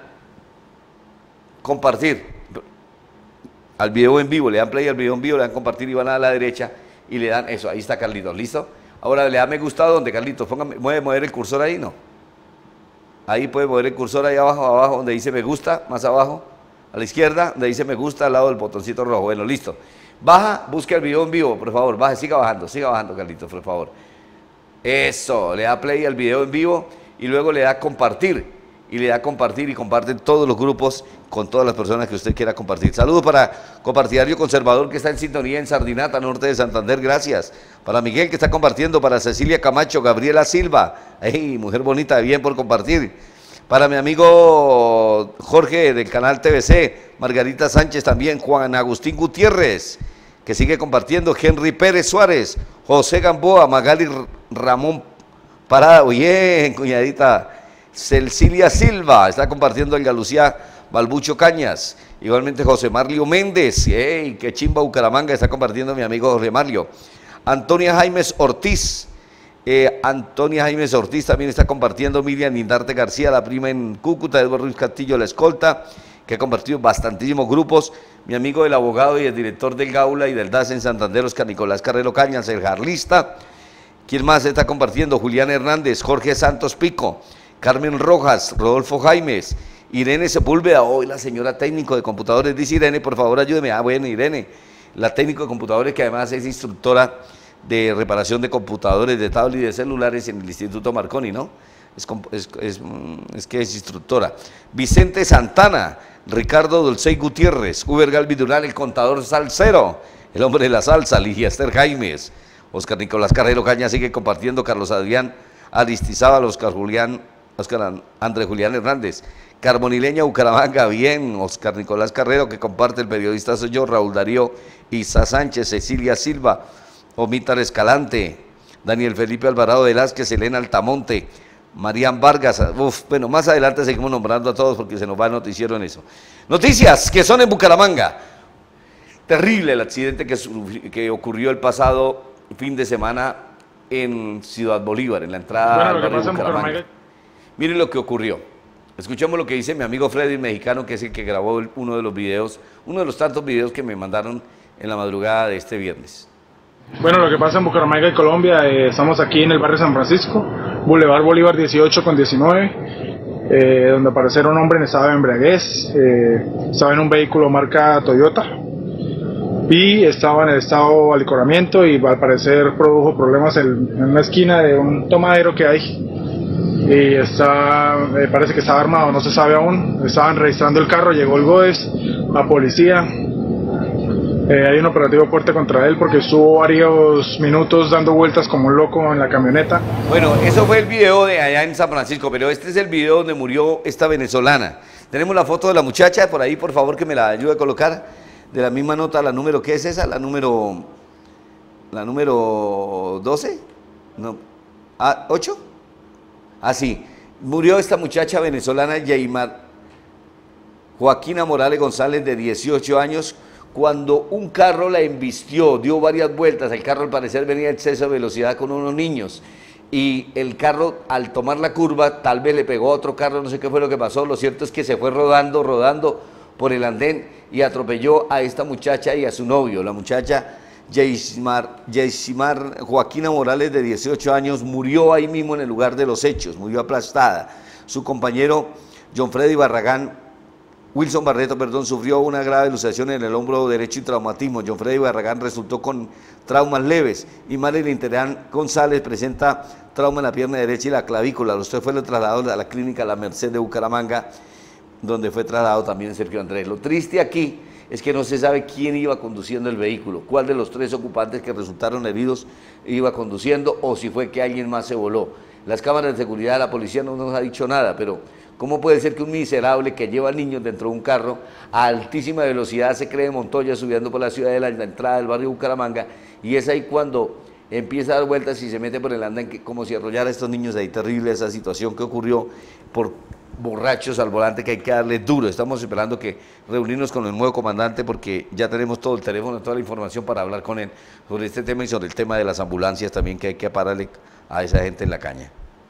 B: compartir al video en vivo, le dan play al video en vivo, le dan compartir y van a la derecha y le dan eso. Ahí está Carlitos, ¿listo? Ahora le da me gusta donde, Carlitos, póngame, ¿puede mover el cursor ahí? No. Ahí puede mover el cursor ahí abajo, abajo, donde dice me gusta, más abajo, a la izquierda, donde dice me gusta, al lado del botoncito rojo. Bueno, listo. Baja, busque el video en vivo, por favor, baje, siga bajando, siga bajando, Carlitos, por favor. Eso, le da play al video en vivo y luego le da compartir. Y le da compartir y comparten todos los grupos con todas las personas que usted quiera compartir. Saludos para Compartidario Conservador que está en sintonía en Sardinata, norte de Santander, gracias. Para Miguel que está compartiendo, para Cecilia Camacho, Gabriela Silva, hey, mujer bonita, bien por compartir. Para mi amigo Jorge del canal T V C, Margarita Sánchez también, Juan Agustín Gutiérrez, que sigue compartiendo, Henry Pérez Suárez, José Gamboa, Magali Ramón Parada, bien, cuñadita, Celcilia Silva, está compartiendo el Galucía Balbucho Cañas, igualmente José Marlio Méndez, hey, qué chimba Bucaramanga, está compartiendo mi amigo José Marlio, Antonia Jaimes Ortiz, eh, Antonia Jaimes Ortiz también está compartiendo, Miriam Lindarte García, la prima en Cúcuta, Eduardo Ruiz Castillo, la escolta, que ha compartido bastantísimos grupos, mi amigo el abogado y el director del Gaula y del D A S en Santander, Oscar Nicolás Carrero Cañas, el jarlista. ¿Quién más está compartiendo? Julián Hernández, Jorge Santos Pico, Carmen Rojas, Rodolfo Jaimes, Irene Sepúlveda, hoy la señora técnico de computadores, dice Irene, por favor ayúdeme. Ah, bueno, Irene, la técnico de computadores que además es instructora de reparación de computadores, de tablet y de celulares en el Instituto Marconi, ¿no? Es, es, es, es que es instructora. Vicente Santana, Ricardo Dulcey Gutiérrez, Uber Galvi Durán, el contador salsero, el hombre de la salsa, Ligia Esther Jaimes, Oscar Nicolás Carrero Caña sigue compartiendo, Carlos Adrián Aristizábal, Oscar Julián, Oscar André Julián Hernández, Carbonileña Bucaramanga, bien, Oscar Nicolás Carrero que comparte, el periodista soy yo, Raúl Darío Isa Sánchez, Cecilia Silva, Omítar Escalante, Daniel Felipe Alvarado Velázquez, Elena Altamonte, Marían Vargas, uf, bueno, más adelante seguimos nombrando a todos porque se nos va el noticiero en eso. Noticias que son en Bucaramanga. Terrible el accidente que, que ocurrió el pasado fin de semana en Ciudad Bolívar, en la entrada
G: bueno,
B: al barrio
G: de
B: Bucaramanga.
G: Bucaramanga.
B: Miren lo que ocurrió. Escuchemos lo que dice mi amigo Freddy Mexicano, que es el que grabó uno de los videos, uno de los tantos videos que me mandaron en la madrugada de este viernes.
G: Bueno, lo que pasa en Bucaramanga y Colombia, eh, estamos aquí en el barrio San Francisco, Boulevard Bolívar dieciocho con diecinueve, eh, donde apareció un hombre en estado de embriaguez, eh, estaba en un vehículo marca Toyota y estaba en el estado de alicoramiento y al parecer produjo problemas en, en una esquina de un tomadero que hay y está, eh, parece que estaba armado, no se sabe aún, estaban registrando el carro, llegó el GOES, la policía. Eh, hay un operativo fuerte contra él porque estuvo varios minutos dando vueltas como un loco en la camioneta.
B: Bueno, eso fue el video de allá en San Francisco, pero este es el video donde murió esta venezolana. Tenemos la foto de la muchacha, por ahí por favor que me la ayude a colocar, de la misma nota, la número, ¿qué es esa? La número, la número doce, no, ah, ¿ocho? Ah, sí, murió esta muchacha venezolana, Yeimar Joaquina Morales González, de dieciocho años, cuando un carro la embistió, dio varias vueltas, el carro al parecer venía a exceso de velocidad con unos niños, y el carro al tomar la curva tal vez le pegó a otro carro, no sé qué fue lo que pasó, lo cierto es que se fue rodando, rodando por el andén y atropelló a esta muchacha y a su novio. La muchacha Yeimar, Yeimar Joaquina Morales, de dieciocho años, murió ahí mismo en el lugar de los hechos, murió aplastada. Su compañero John Freddy Barragán, Wilson Barreto, perdón, sufrió una grave luxación en el hombro derecho y traumatismo. John Freddy Barragán resultó con traumas leves y Marilyn Terán González presenta trauma en la pierna derecha y la clavícula. Los tres fueron trasladados a la clínica La Merced de Bucaramanga, donde fue trasladado también Sergio Andrés. Lo triste aquí es que no se sabe quién iba conduciendo el vehículo, cuál de los tres ocupantes que resultaron heridos iba conduciendo o si fue que alguien más se voló. Las cámaras de seguridad de la policía no nos ha dicho nada, pero ¿cómo puede ser que un miserable que lleva niños dentro de un carro a altísima velocidad se cree Montoya subiendo por la ciudad de la, la entrada del barrio Bucaramanga y es ahí cuando empieza a dar vueltas y se mete por el andén como si arrollara a estos niños ahí? Terrible esa situación que ocurrió por borrachos al volante, que hay que darle duro. Estamos esperando que reunirnos con el nuevo comandante porque ya tenemos todo el teléfono, toda la información para hablar con él sobre este tema y sobre el tema de las ambulancias también, que hay que pararle a esa gente en la caña.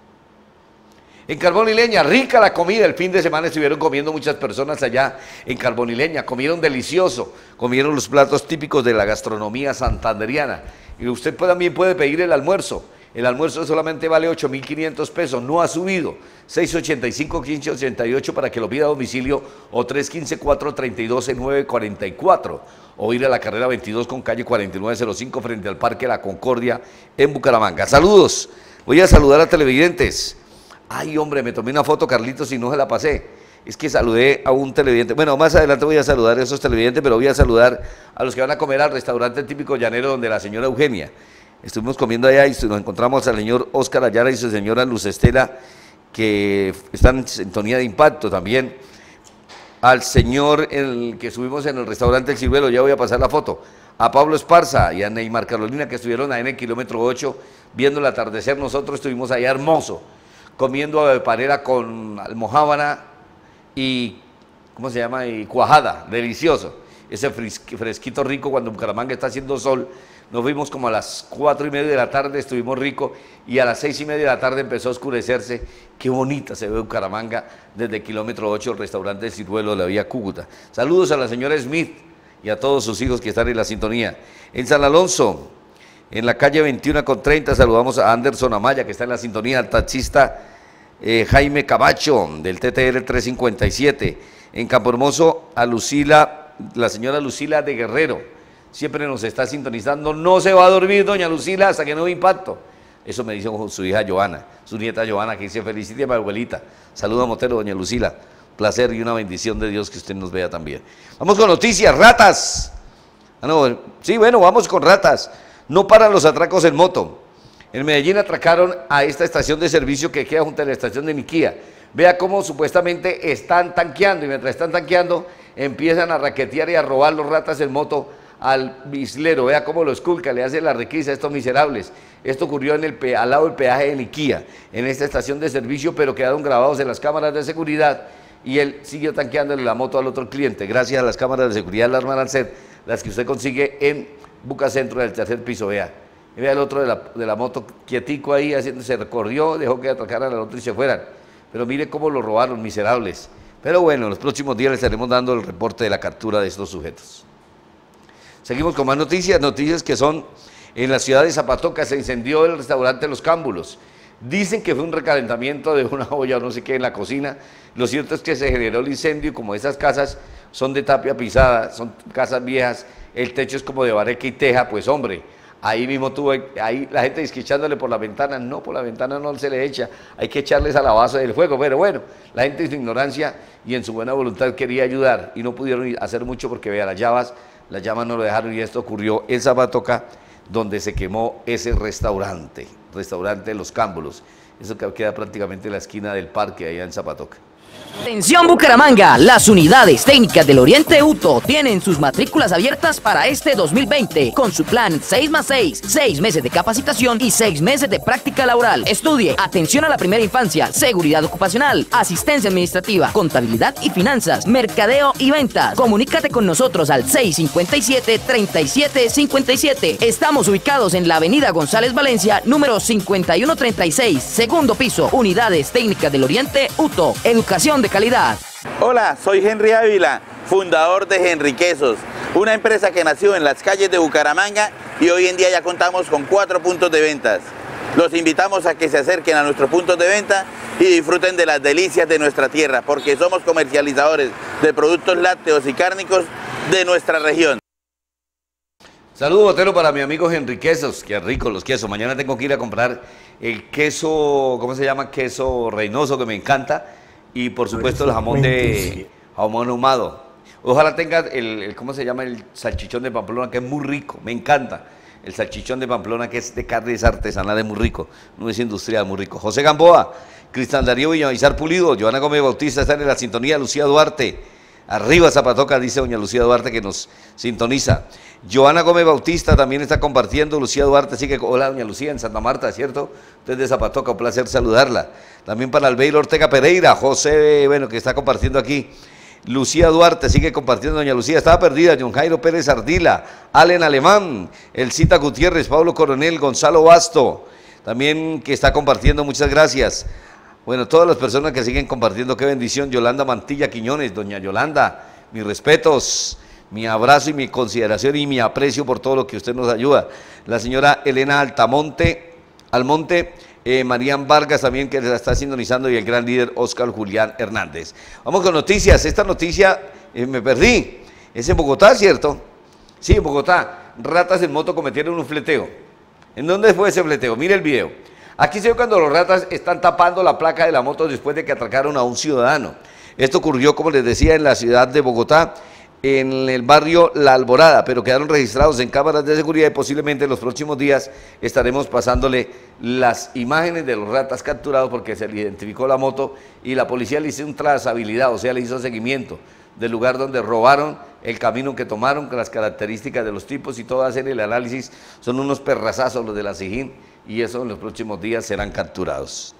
B: En Carbonileña, rica la comida, el fin de semana estuvieron comiendo muchas personas allá en Carbonileña, comieron delicioso, comieron los platos típicos de la gastronomía santanderiana y usted también puede pedir el almuerzo. El almuerzo solamente vale ocho mil quinientos pesos, no ha subido. seis ochenta y cinco, quince ochenta y ocho para que lo pida a domicilio o tres quince, cuatro treinta y dos, nueve cuarenta y cuatro o ir a la carrera veintidós con calle cuarenta y nueve cero cinco frente al Parque La Concordia en Bucaramanga. Saludos, voy a saludar a televidentes. Ay, hombre, me tomé una foto, Carlitos, y no se la pasé. Es que saludé a un televidente. Bueno, más adelante voy a saludar a esos televidentes, pero voy a saludar a los que van a comer al restaurante típico llanero donde la señora Eugenia. Estuvimos comiendo allá y nos encontramos al señor Óscar Ayala y su señora Luz Estela, que están en sintonía de impacto también. al señor el que subimos en el restaurante El Ciruelo, ya voy a pasar la foto, a Pablo Esparza y a Neymar Carolina, que estuvieron ahí en el kilómetro ocho viendo el atardecer. Nosotros estuvimos allá hermoso, comiendo arepanera con almojábana y, ¿cómo se llama? Y cuajada, delicioso. Ese fresquito rico cuando Bucaramanga está haciendo sol. Nos fuimos como a las cuatro y media de la tarde, estuvimos ricos, y a las seis y media de la tarde empezó a oscurecerse. Qué bonita se ve Bucaramanga desde el kilómetro ocho, el restaurante El Ciruelo de la vía Cúcuta. Saludos a la señora Smith y a todos sus hijos que están en la sintonía. En San Alonso, en la calle veintiuno con treinta, saludamos a Anderson Amaya, que está en la sintonía, al taxista eh, Jaime Cabacho, del T T L trescientos cincuenta y siete. En Campo Hermoso, a Lucila, la señora Lucila de Guerrero, siempre nos está sintonizando. No se va a dormir doña Lucila hasta que no ve impacto. Eso me dice su hija Joana, su nieta Joana, que dice: felicite a mi abuelita. Saluda Motero, doña Lucila. Placer y una bendición de Dios que usted nos vea también. Vamos con noticias, ratas. Ah, no, sí, bueno, vamos con ratas. No paran los atracos en moto. En Medellín atracaron a esta estación de servicio que queda junto a la estación de Niquía. Vea cómo supuestamente están tanqueando, y mientras están tanqueando empiezan a raquetear y a robar los ratas en moto al bislero. Vea cómo lo esculca, le hace la requisa a estos miserables. Esto ocurrió en el, al lado del peaje de Niquía, en esta estación de servicio, pero quedaron grabados en las cámaras de seguridad, y él siguió tanqueándole la moto al otro cliente, gracias a las cámaras de seguridad, las Marancet, las que usted consigue en Bucacentro del tercer piso. Vea, y vea el otro de la, de la moto quietico ahí, haciendo, se recorrió, dejó que atracaran al otro y se fueran. Pero mire cómo lo robaron, miserables. Pero bueno, en los próximos días les estaremos dando el reporte de la captura de estos sujetos. Seguimos con más noticias, noticias que son en la ciudad de Zapatoca. Se incendió el restaurante Los Cámbulos. Dicen que fue un recalentamiento de una olla o no sé qué en la cocina. Lo cierto es que se generó el incendio, y como esas casas son de tapia pisada, son casas viejas, el techo es como de bareque y teja, pues hombre, ahí mismo tuve, ahí la gente dice echándole por la ventana. No, por la ventana no se le echa, hay que echarles a la base del fuego. Pero bueno, la gente en su ignorancia y en su buena voluntad quería ayudar y no pudieron hacer mucho porque vea, las llamas, las llamas no lo dejaron, y esto ocurrió en Zapatoca, donde se quemó ese restaurante, restaurante Los Cámbulos. Eso que queda prácticamente en la esquina del parque allá en Zapatoca.
K: Atención Bucaramanga, las unidades técnicas del Oriente Uto tienen sus matrículas abiertas para este dos mil veinte con su plan seis más seis, seis meses de capacitación y seis meses de práctica laboral. Estudie atención a la primera infancia, seguridad ocupacional, asistencia administrativa, contabilidad y finanzas, mercadeo y ventas. Comunícate con nosotros al seis cinco siete, tres siete cinco siete. Estamos ubicados en la avenida González Valencia, número cincuenta y uno treinta y seis, segundo piso, unidades técnicas del Oriente Uto, educación de calidad.
L: Hola, soy Henry Ávila, fundador de Henry Quesos, una empresa que nació en las calles de Bucaramanga y hoy en día ya contamos con cuatro puntos de ventas. Los invitamos a que se acerquen a nuestros puntos de venta y disfruten de las delicias de nuestra tierra, porque somos comercializadores de productos lácteos y cárnicos de nuestra región.
B: Saludo Botero para mi amigo Henry Quesos, qué rico los quesos. Mañana tengo que ir a comprar el queso, ¿cómo se llama? Queso Reynoso, que me encanta. Y por supuesto el jamón de jamón ahumado. Ojalá tenga el, el, ¿cómo se llama? El salchichón de Pamplona, que es muy rico, me encanta. El salchichón de Pamplona, que es de carne, es artesanal, es muy rico, no es industrial, muy rico. José Gamboa, Cristian Darío Villamizar Pulido, Joana Gómez Bautista están en la sintonía, Lucía Duarte. Arriba Zapatoca, dice doña Lucía Duarte, que nos sintoniza. Joana Gómez Bautista también está compartiendo. Lucía Duarte sigue, hola doña Lucía, en Santa Marta, ¿cierto? Usted de Zapatoca, un placer saludarla. También para Albeiro Ortega Pereira, José, bueno, que está compartiendo aquí. Lucía Duarte sigue compartiendo, doña Lucía, estaba perdida. John Jairo Pérez Ardila, Allen Alemán, Elcita Gutiérrez, Pablo Coronel, Gonzalo Basto, también que está compartiendo, muchas gracias. Bueno, todas las personas que siguen compartiendo, qué bendición. Yolanda Mantilla Quiñones, doña Yolanda, mis respetos, mi abrazo y mi consideración y mi aprecio por todo lo que usted nos ayuda. La señora Elena Altamonte, Almonte, eh, Marían Vargas también, que la está sintonizando, y el gran líder Oscar Julián Hernández. Vamos con noticias. Esta noticia eh, me perdí, es en Bogotá, ¿cierto? Sí, en Bogotá, ratas en moto cometieron un fleteo. ¿En dónde fue ese fleteo? Mire el video. Aquí se ve cuando los ratas están tapando la placa de la moto después de que atracaron a un ciudadano. Esto ocurrió, como les decía, en la ciudad de Bogotá, en el barrio La Alborada, pero quedaron registrados en cámaras de seguridad y posiblemente en los próximos días estaremos pasándole las imágenes de los ratas capturados, porque se le identificó la moto y la policía le hizo un trazabilidad, o sea, le hizo seguimiento. del lugar donde robaron, el camino que tomaron, con las características de los tipos y todo, hacen el análisis. Son unos perrazazos los de la SIJIN y eso en los próximos días serán capturados.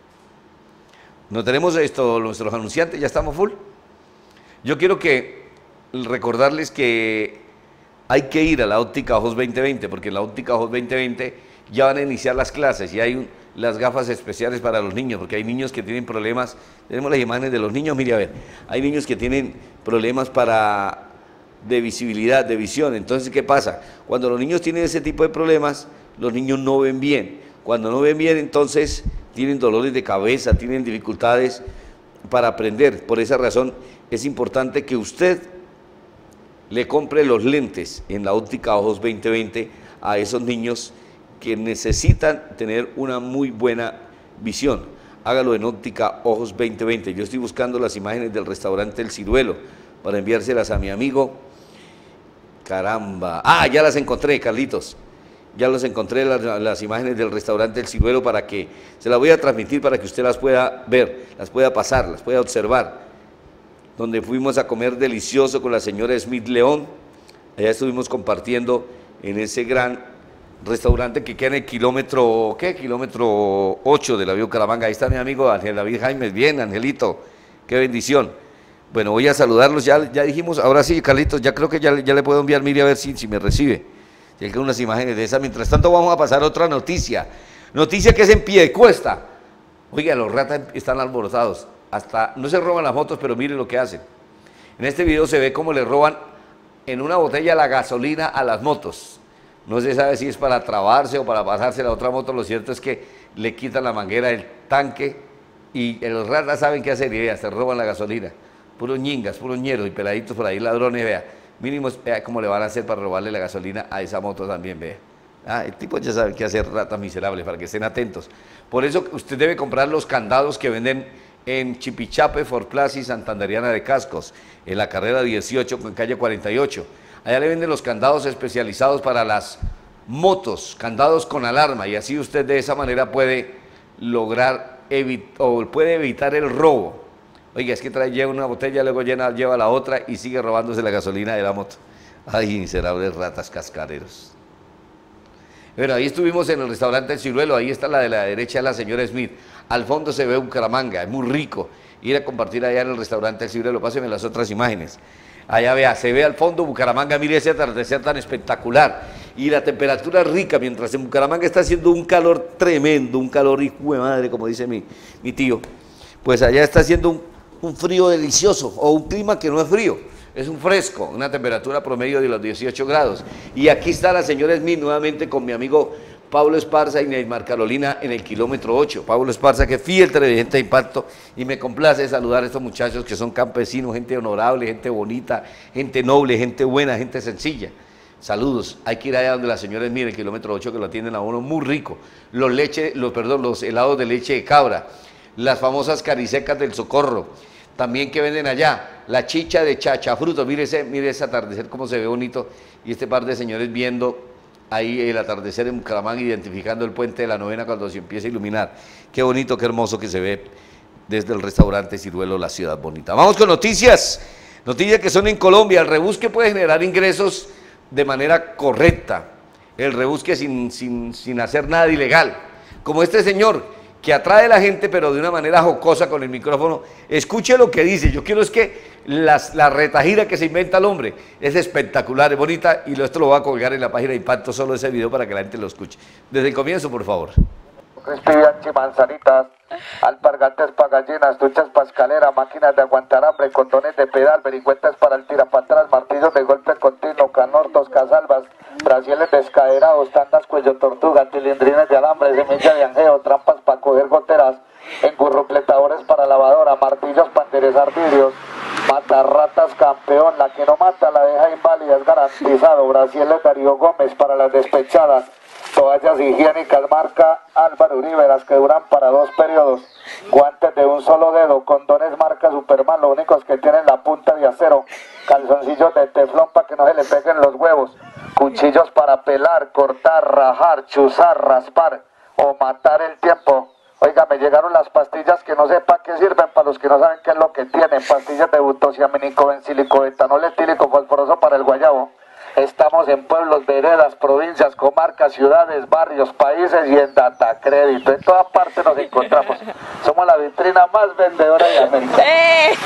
B: ¿No tenemos esto, nuestros anunciantes? ¿Ya estamos full? Yo quiero que recordarles que hay que ir a la óptica Ojos veinte veinte, porque en la óptica Ojos veinte veinte ya van a iniciar las clases y hay un, las gafas especiales para los niños, porque hay niños que tienen problemas. Tenemos las imágenes de los niños, mire a ver, hay niños que tienen problemas para de visibilidad, de visión. Entonces, ¿qué pasa? Cuando los niños tienen ese tipo de problemas, los niños no ven bien. Cuando no ven bien, entonces tienen dolores de cabeza, tienen dificultades para aprender. Por esa razón es importante que usted le compre los lentes en la óptica Ojos veinte veinte a esos niños que necesitan tener una muy buena visión. Hágalo en óptica Ojos veinte veinte. Yo estoy buscando las imágenes del restaurante El Ciruelo para enviárselas a mi amigo. Caramba. Ah, ya las encontré, Carlitos. Ya los encontré, las, las imágenes del restaurante El Ciruelo, para que se las voy a transmitir para que usted las pueda ver, las pueda pasar, las pueda observar. Donde fuimos a comer delicioso con la señora Smith León. Allá estuvimos compartiendo en ese gran restaurante que queda en el kilómetro, ¿qué? Kilómetro ocho de la vía Bucaramanga. Ahí está mi amigo Ángel David Jaimes. Bien, Angelito, qué bendición. Bueno, voy a saludarlos, ya, ya dijimos, ahora sí, Carlitos, ya creo que ya, ya le puedo enviar, mire a ver si, si me recibe. Si hay que unas imágenes de esas. Mientras tanto vamos a pasar a otra noticia. Noticia que es en Piedecuesta. Oiga, los ratas están alborotados. Hasta no se roban las motos, pero miren lo que hacen. En este video se ve cómo le roban en una botella la gasolina a las motos. No se sabe si es para trabarse o para pasarse a la otra moto. Lo cierto es que le quitan la manguera del tanque y los ratas saben qué hacer y vea, se roban la gasolina. Puros ñingas, puros ñeros y peladitos por ahí, ladrones, vea. Mínimo, vea cómo le van a hacer para robarle la gasolina a esa moto también, vea. Ah, el tipo ya sabe qué hacer, ratas miserables, para que estén atentos. Por eso usted debe comprar los candados que venden en Chipichape, Fort Plaza y Santanderiana de Cascos, en la carrera dieciocho con calle cuarenta y ocho. Allá le venden los candados especializados para las motos, candados con alarma, y así usted de esa manera puede lograr evi- o puede evitar el robo. Oiga, es que trae, lleva una botella, luego llena, lleva la otra y sigue robándose la gasolina de la moto. Ay, miserables ratas cascareros. Bueno, ahí estuvimos en el restaurante El Ciruelo, ahí está la de la derecha, la señora Smith. Al fondo se ve Bucaramanga, es muy rico ir a compartir allá en el restaurante El Ciruelo. Pásenme las otras imágenes. Allá vea, se ve al fondo Bucaramanga, mire ese atardecer tan espectacular. Y la temperatura rica, mientras en Bucaramanga está haciendo un calor tremendo, un calor hijo de madre, como dice mi, mi tío. Pues allá está haciendo un, un frío delicioso, o un clima que no es frío, es un fresco, una temperatura promedio de los dieciocho grados. Y aquí está la señora Smith nuevamente con mi amigo Pablo Esparza y Neymar Carolina en el kilómetro ocho. Pablo Esparza, que es fiel televidente de Impacto, y me complace saludar a estos muchachos que son campesinos, gente honorable, gente bonita, gente noble, gente buena, gente sencilla. Saludos. Hay que ir allá donde la señora Smith en el kilómetro ocho, que lo atienden a uno muy rico. Los leche, los, perdón, los helados de leche de cabra, las famosas carisecas del Socorro, también que venden allá, la chicha de chachafruto. Mire ese, mire ese atardecer cómo se ve bonito, y este par de señores viendo ahí el atardecer en Bucaramanga, identificando el puente de la novena cuando se empieza a iluminar. Qué bonito, qué hermoso que se ve desde el restaurante Ciruelo, la ciudad bonita. Vamos con noticias, noticias que son en Colombia. El rebusque puede generar ingresos de manera correcta, el rebusque sin, sin, sin hacer nada ilegal, como este señor que atrae a la gente, pero de una manera jocosa con el micrófono. Escuche lo que dice. Yo quiero es que las, la retajira que se inventa el hombre es espectacular, es bonita, y esto lo voy a colgar en la página de Impacto, solo ese video para que la gente lo escuche. Desde el comienzo, por favor.
J: Crispianchi, manzanitas, alpargates para gallinas, duchas para escalera, máquinas de aguantar hambre, condones de pedal, vericuetas para el tira para atrás, martillos de golpe continuo, canortos, casalvas, brasieles descaderados, tandas cuello tortuga, cilindrines de alambre, semilla de anjeo, trampas para coger goteras, engurrupletadores para lavadora, martillos para enderezar vidrios, matarratas campeón, la que no mata la deja inválida, es garantizado, brasieles Darío Gómez para las despechadas, toallas higiénicas marca Álvaro Uribe, las que duran para dos periodos, guantes de un solo dedo, condones marca Superman, lo único es que tienen la punta de acero, calzoncillos de teflón para que no se le peguen los huevos, cuchillos para pelar, cortar, rajar, chuzar, raspar o matar el tiempo. Oiga, me llegaron las pastillas que no sé para qué sirven, para los que no saben qué es lo que tienen. Pastillas de butosiamínico, bencílico, etanol etílico, fosforoso para el guayabo. Estamos en pueblos, veredas, provincias, comarcas, ciudades, barrios, países y en Data Crédito. En toda parte nos encontramos. Somos la vitrina más vendedora de América.
R: ¡Eh!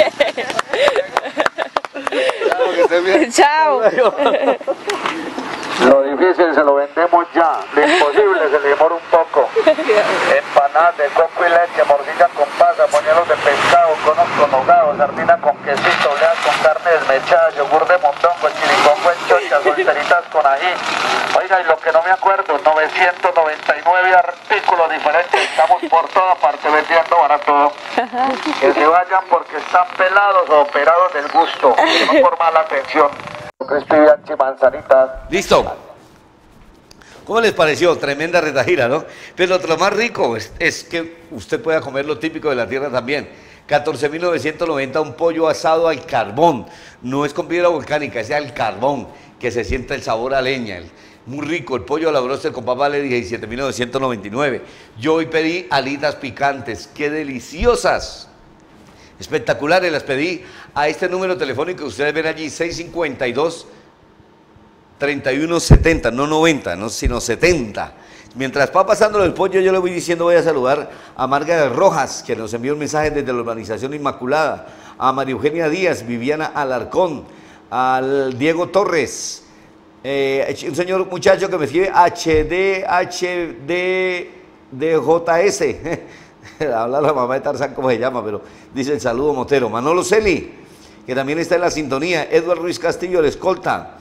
R: Chao.
J: Lo difícil se lo vendemos ya, lo imposible se le demora un poco. Empanadas de coco y leche, morcilla con pasa, moñuelos de pescado, conos con hogado, sardina con quesito, oleas con carne desmechada, yogur de mondongo, chiricongo en chocha, solteritas con ají. Oiga, y lo que no me acuerdo, novecientos noventa y nueve artículos diferentes, estamos por toda parte vendiendo barato. Que se vayan porque están pelados o operados del gusto, que no por mala atención. Crispy Bianchi manzanitas.
B: Listo. ¿Cómo les pareció? Tremenda retajira, ¿no? Pero lo más rico es, es que usted pueda comer lo típico de la tierra también. catorce mil novecientos noventa, un pollo asado al carbón. No es con piedra volcánica, es al carbón, que se sienta el sabor a leña. El, muy rico, el pollo a la broster con papa le diecisiete mil novecientos noventa y nueve. Yo hoy pedí alitas picantes, ¡qué deliciosas! Espectaculares, las pedí a este número telefónico que ustedes ven allí, seis cincuenta y dos, treinta y uno setenta, no noventa, no, sino setenta. Mientras va pasando el pollo, yo le voy diciendo, voy a saludar a Margarita Rojas, que nos envió un mensaje desde la Urbanización Inmaculada, a María Eugenia Díaz, Viviana Alarcón, al Diego Torres, eh, un señor muchacho que me escribe H D H D D J S, habla la mamá de Tarzán, ¿cómo se llama? Pero dice el saludo Motero. Manolo Celi, que también está en la sintonía. Eduardo Ruiz Castillo, el escolta.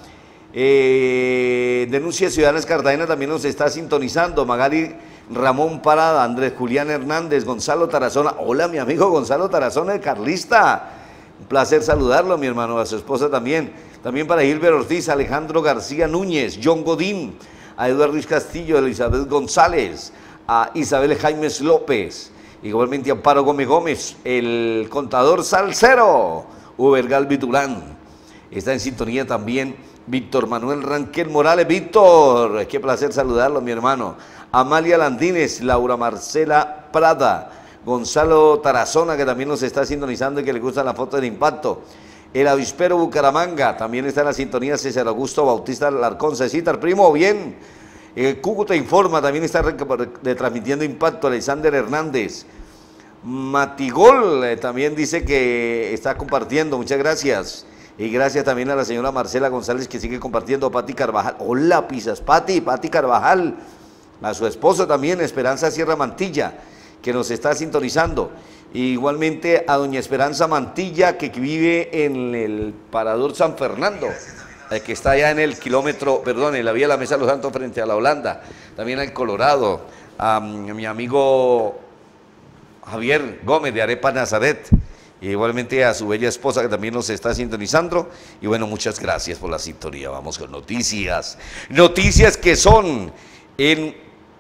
B: Eh, Denuncia Ciudadanas Cartagena también nos está sintonizando. Magali Ramón Parada, Andrés Julián Hernández, Gonzalo Tarazona. Hola, mi amigo Gonzalo Tarazona, el carlista. Un placer saludarlo, mi hermano, a su esposa también. También para Gilbert Ortiz, Alejandro García Núñez, John Godín, a Eduardo Ruiz Castillo, Elizabeth González, a Isabel Jaimes López, igualmente a Amparo Gómez Gómez, el contador Salcero, Uber Galvi Durán, está en sintonía también Víctor Manuel Ranquel Morales. Víctor, qué placer saludarlo, mi hermano. Amalia Landines, Laura Marcela Prada, Gonzalo Tarazona, que también nos está sintonizando y que le gusta la foto del impacto. El avispero Bucaramanga, también está en la sintonía César Augusto Bautista Alarcón. Cecita, primo, bien. Eh, Cúcuta Informa, también está transmitiendo impacto. Alexander Hernández. Matigol eh, también dice que está compartiendo, muchas gracias. Y gracias también a la señora Marcela González, que sigue compartiendo. Pati Carvajal, hola Pisas, Pati, Pati Carvajal. A su esposo también, Esperanza Sierra Mantilla, que nos está sintonizando. Igualmente a doña Esperanza Mantilla, que vive en el Parador San Fernando, que está allá en el kilómetro, perdón, en la vía de la Mesa de los Santos frente a la Holanda. También al Colorado, a mi amigo Javier Gómez de Arepa Nazaret. Igualmente a su bella esposa, que también nos está sintonizando. Y bueno, muchas gracias por la sintonía. Vamos con noticias. Noticias que son en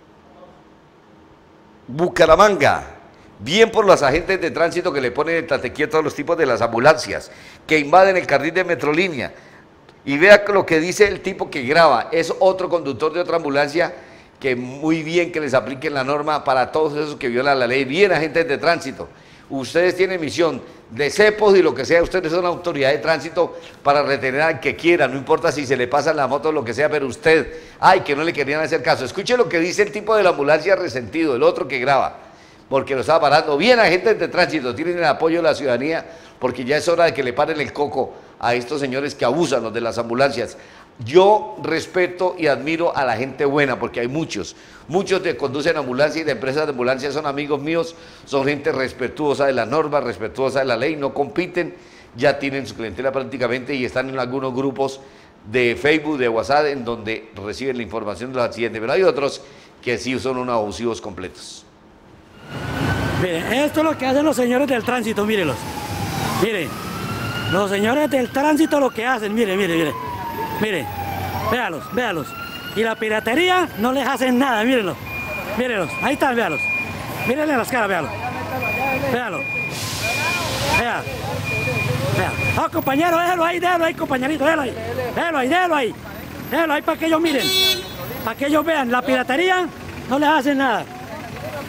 B: Bucaramanga. Bien por los agentes de tránsito que le ponen el tate quieto a los tipos de las ambulancias, que invaden el carril de Metrolínea. Y vea lo que dice el tipo que graba. Es otro conductor de otra ambulancia, que muy bien que les apliquen la norma para todos esos que violan la ley. Bien, agentes de tránsito. Ustedes tienen misión de cepos y lo que sea, ustedes son la autoridad de tránsito para retener al que quiera, no importa si se le pasa la moto o lo que sea, pero usted, ay, que no le querían hacer caso. Escuche lo que dice el tipo de la ambulancia resentido, el otro que graba, porque lo estaba parando. Bien, agentes de tránsito, tienen el apoyo de la ciudadanía, porque ya es hora de que le paren el coco a estos señores que abusan los de las ambulancias. Yo respeto y admiro a la gente buena, porque hay muchos, muchos que conducen ambulancias y de empresas de ambulancias son amigos míos, son gente respetuosa de la norma, respetuosa de la ley, no compiten, ya tienen su clientela prácticamente y están en algunos grupos de Facebook, de WhatsApp, en donde reciben la información de los accidentes, pero hay otros que sí son unos abusivos completos.
M: Miren, esto es lo que hacen los señores del tránsito, mírenlos. Miren, los señores del tránsito lo que hacen, miren, miren, miren. Miren, véalos, véalos. Y la piratería no les hacen nada, mírenlos. Mírenlos, ahí están, véalos. Mírenle las caras, véalos. Véalos. Vean. Vean. Ah, compañero, déjalo ahí, déjalo ahí, compañerito, déjalo ahí. Déjalo ahí, déjalo ahí. Déjalo ahí para que ellos miren. Para que ellos vean, la piratería no les hacen nada.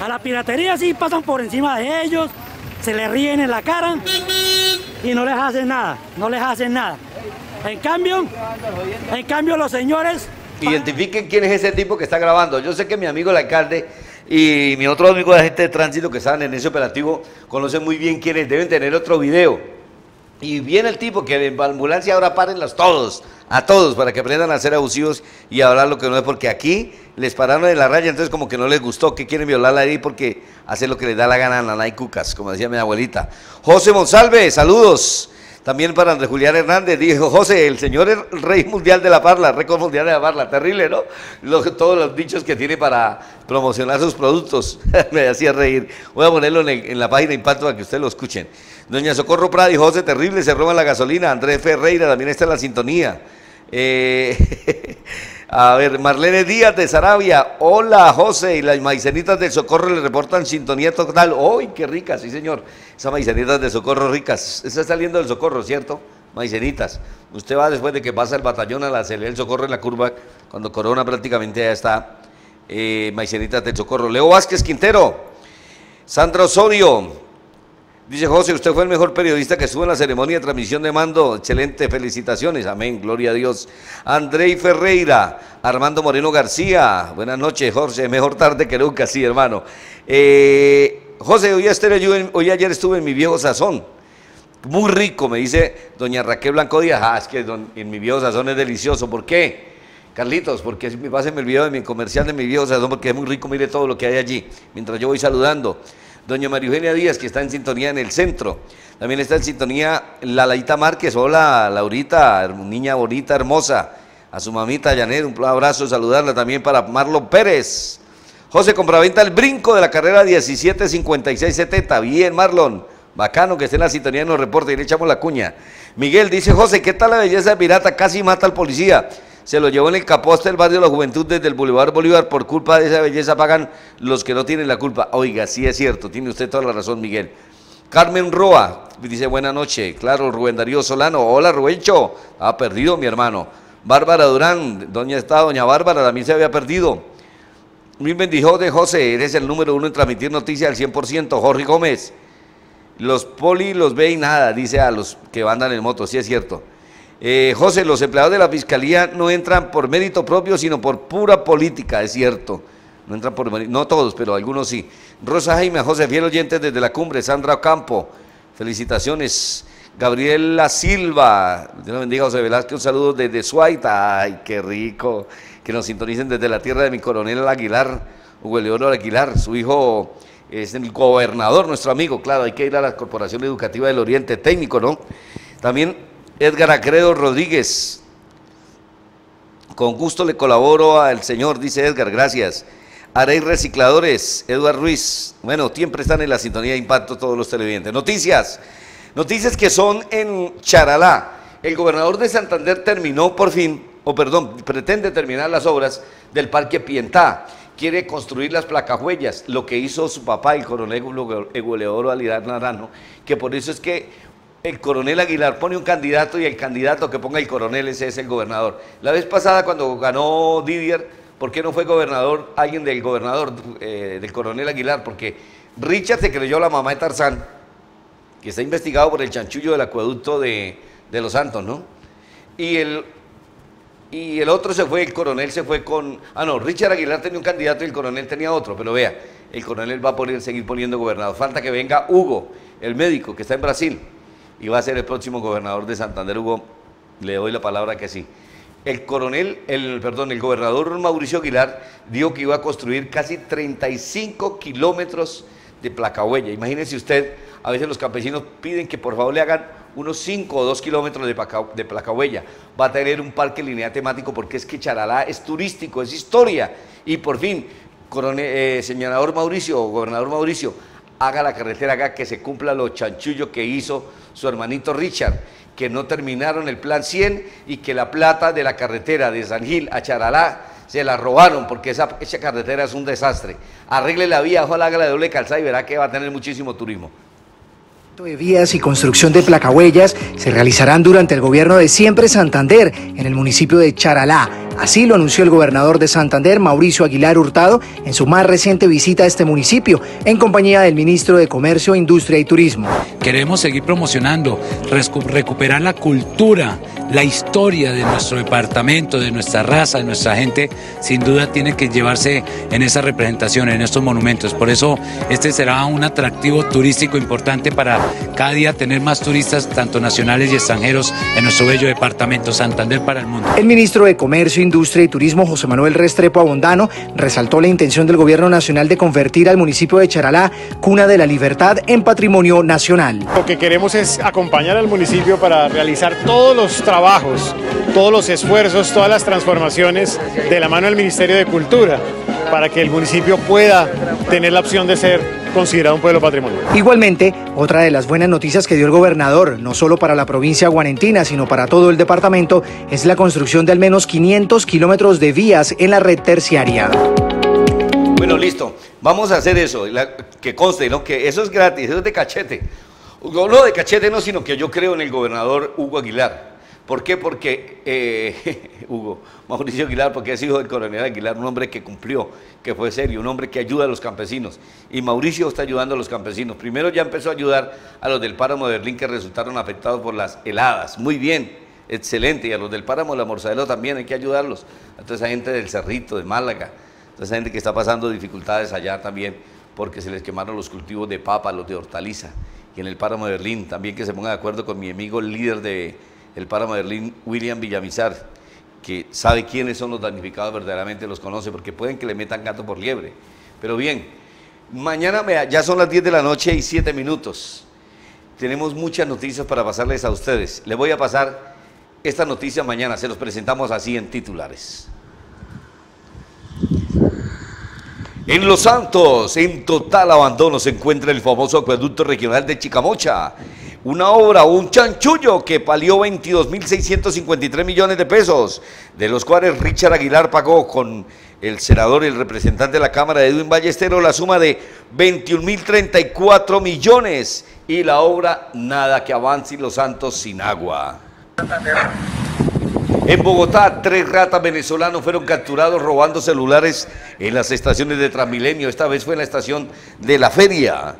M: A la piratería sí pasan por encima de ellos, se les ríen en la cara y no les hacen nada, no les hacen nada. En cambio, en cambio los señores...
B: Identifiquen quién es ese tipo que está grabando. Yo sé que mi amigo el alcalde y mi otro amigo de agente de tránsito que estaban en ese operativo conocen muy bien quiénes, deben tener otro video. Y viene el tipo que en ambulancia ahora párenlos todos, a todos, para que aprendan a ser abusivos y a hablar lo que no es, porque aquí les pararon en la raya, entonces como que no les gustó, que quieren violar la ley porque hacen lo que les da la gana a Naná y Cucas, como decía mi abuelita. José Monsalve, saludos. También para Andrés Julián Hernández, dijo José, el señor es el rey mundial de la parla, récord mundial de la parla, terrible, ¿no? Los, todos los dichos que tiene para promocionar sus productos, me hacía reír. Voy a ponerlo en, el, en la página Impacto para que ustedes lo escuchen. Doña Socorro Prada dijo, José, terrible, se roban la gasolina. Andrés Ferreira también está en la sintonía. Eh, a ver, Marlene Díaz de Sarabia, hola José, y las maicenitas del Socorro le reportan sintonía total. ¡Uy, qué ricas! Sí, señor, esas maicenitas de Socorro ricas. Está saliendo del Socorro, ¿cierto? Maicenitas. Usted va después de que pasa el batallón a la celda del Socorro en la curva, cuando Corona prácticamente ya está. Eh, maicenitas del Socorro. Leo Vázquez Quintero, Sandra Osorio. Dice José, usted fue el mejor periodista que estuvo en la ceremonia de transmisión de mando. Excelente, felicitaciones. Amén, gloria a Dios. Andrei Ferreira, Armando Moreno García. Buenas noches, José. Mejor tarde que nunca, sí, hermano. Eh, José, hoy, hoy, hoy ayer estuve en mi viejo sazón. Muy rico, me dice doña Raquel Blanco Díaz. Ah, es que don, en mi viejo sazón es delicioso. ¿Por qué? Carlitos, porque me pasen el video de mi comercial de mi viejo sazón, porque es muy rico, mire todo lo que hay allí, mientras yo voy saludando. Doña María Eugenia Díaz, que está en sintonía en el centro. También está en sintonía la Laita Márquez. Hola, Laurita, niña bonita, hermosa. A su mamita Janet, un abrazo, saludarla también para Marlon Pérez. José Compraventa, el brinco de la carrera diecisiete cincuenta y seis setenta. Bien, Marlon. Bacano que esté en la sintonía y nos reporte y le echamos la cuña. Miguel dice, José, ¿qué tal la belleza de pirata? Casi mata al policía. Se lo llevó en el capote del barrio de la Juventud desde el Boulevard Bolívar. Por culpa de esa belleza pagan los que no tienen la culpa. Oiga, sí es cierto, tiene usted toda la razón, Miguel. Carmen Roa dice, buena noche. Claro, Rubén Darío Solano. Hola, Rubencho. Ha perdido, mi hermano. Bárbara Durán, doña está, doña Bárbara, también se había perdido. Mil bendiciones, José, eres el número uno en transmitir noticias al cien por ciento. Jorge Gómez, los poli los ve y nada, dice a los que andan en moto, sí es cierto. Eh, José, los empleados de la Fiscalía no entran por mérito propio, sino por pura política, es cierto. No entran por mérito, no todos, pero algunos sí. Rosa Jaime, José, fiel oyente desde la cumbre. Sandra Ocampo, felicitaciones. Gabriela Silva, Dios bendiga, José Velázquez, un saludo desde Suaita. Ay, qué rico, que nos sintonicen desde la tierra de mi coronel Aguilar, Hugo Leonor Aguilar, su hijo es el gobernador, nuestro amigo, claro, hay que ir a la Corporación Educativa del Oriente, técnico, ¿no? También Edgar Acredo Rodríguez, con gusto le colaboro al señor, dice Edgar, gracias. Arey Recicladores, Eduardo Ruiz, bueno, siempre están en la sintonía de Impacto todos los televidentes. Noticias, noticias que son en Charalá. El gobernador de Santander terminó por fin, o perdón, pretende terminar las obras del Parque Pientá. Quiere construir las placahuellas, lo que hizo su papá, el coronel Eguleodoro Aguilar Naranjo, que por eso es que el coronel Aguilar pone un candidato y el candidato que ponga el coronel, ese es el gobernador. La vez pasada cuando ganó Didier, ¿por qué no fue gobernador alguien del gobernador, eh, del coronel Aguilar? Porque Richard se creyó la mamá de Tarzán, que está investigado por el chanchullo del acueducto de, de Los Santos, ¿no? Y el, y el otro se fue, el coronel se fue con... Ah, no, Richard Aguilar tenía un candidato y el coronel tenía otro, pero vea, el coronel va a poner, seguir poniendo gobernador. Falta que venga Hugo, el médico que está en Brasil, y va a ser el próximo gobernador de Santander. Hugo, le doy la palabra que sí. El coronel, el, perdón, el gobernador Mauricio Aguilar dijo que iba a construir casi treinta y cinco kilómetros de placahuella. Imagínense usted, a veces los campesinos piden que por favor le hagan unos cinco o dos kilómetros de, placa, de placahuella. Va a tener un parque lineal temático porque es que Charalá es turístico, es historia. Y por fin, coronel, eh, señorador Mauricio, gobernador Mauricio, haga la carretera acá, que se cumpla los chanchullos que hizo su hermanito Richard, que no terminaron el plan cien y que la plata de la carretera de San Gil a Charalá se la robaron, porque esa, esa carretera es un desastre. Arregle la vía, ojalá haga la doble calzada y verá que va a tener muchísimo turismo.
C: de vías y construcción de placahuellas se realizarán durante el gobierno de Siempre Santander en el municipio de Charalá. Así lo anunció el gobernador de Santander, Mauricio Aguilar Hurtado, en su más reciente visita a este municipio, en compañía del ministro de Comercio, Industria y Turismo.
O: Queremos seguir promocionando, recuperar la cultura, la historia de nuestro departamento, de nuestra raza, de nuestra gente. Sin duda tiene que llevarse en esa representación, en estos monumentos. Por eso este será un atractivo turístico importante para cada día tener más turistas, tanto nacionales y extranjeros, en nuestro bello departamento Santander para el mundo.
C: El ministro de Comercio, Industria y Turismo, José Manuel Restrepo Abondano, resaltó la intención del gobierno nacional de convertir al municipio de Charalá, cuna de la libertad, en patrimonio nacional.
W: Lo que queremos es acompañar al municipio para realizar todos los trabajos, todos los esfuerzos, todas las transformaciones de la mano del Ministerio de Cultura, para que el municipio pueda tener la opción de ser considerado un pueblo patrimonio.
C: Igualmente, otra de las buenas noticias que dio el gobernador, no solo para la provincia guanentina, sino para todo el departamento, es la construcción de al menos quinientos kilómetros de vías en la red terciaria.
B: Bueno, listo. Vamos a hacer eso, la, que conste, ¿no? Que eso es gratis, eso es de cachete. No de cachete, no, sino que yo creo en el gobernador Hugo Aguilar. ¿Por qué? Porque eh, Hugo, Mauricio Aguilar, porque es hijo del coronel Aguilar, un hombre que cumplió, que fue serio, un hombre que ayuda a los campesinos. Y Mauricio está ayudando a los campesinos. Primero ya empezó a ayudar a los del páramo de Berlín que resultaron afectados por las heladas. Muy bien, excelente. Y a los del páramo de la Morsadelo también hay que ayudarlos. A toda esa gente del Cerrito, de Málaga, a toda esa gente que está pasando dificultades allá también, porque se les quemaron los cultivos de papa, los de hortaliza. Y en el páramo de Berlín también que se ponga de acuerdo con mi amigo, el líder de el páramo de Berlín, William Villamizar, que sabe quiénes son los damnificados, verdaderamente los conoce, porque pueden que le metan gato por liebre. Pero bien, mañana ya son las diez de la noche y siete minutos. Tenemos muchas noticias para pasarles a ustedes. Les voy a pasar esta noticia mañana, se los presentamos así en titulares. En Los Santos, en total abandono, se encuentra el famoso acueducto regional de Chicamocha. Una obra, un chanchullo que valió veintidós mil seiscientos cincuenta y tres millones de pesos, de los cuales Richard Aguilar pagó con el senador y el representante de la Cámara, Edwin Ballesteros, la suma de veintiún mil treinta y cuatro millones. Y la obra, nada que avance, y Los Santos sin agua. En Bogotá, tres ratas venezolanos fueron capturados robando celulares en las estaciones de Transmilenio. Esta vez fue en la estación de La Feria.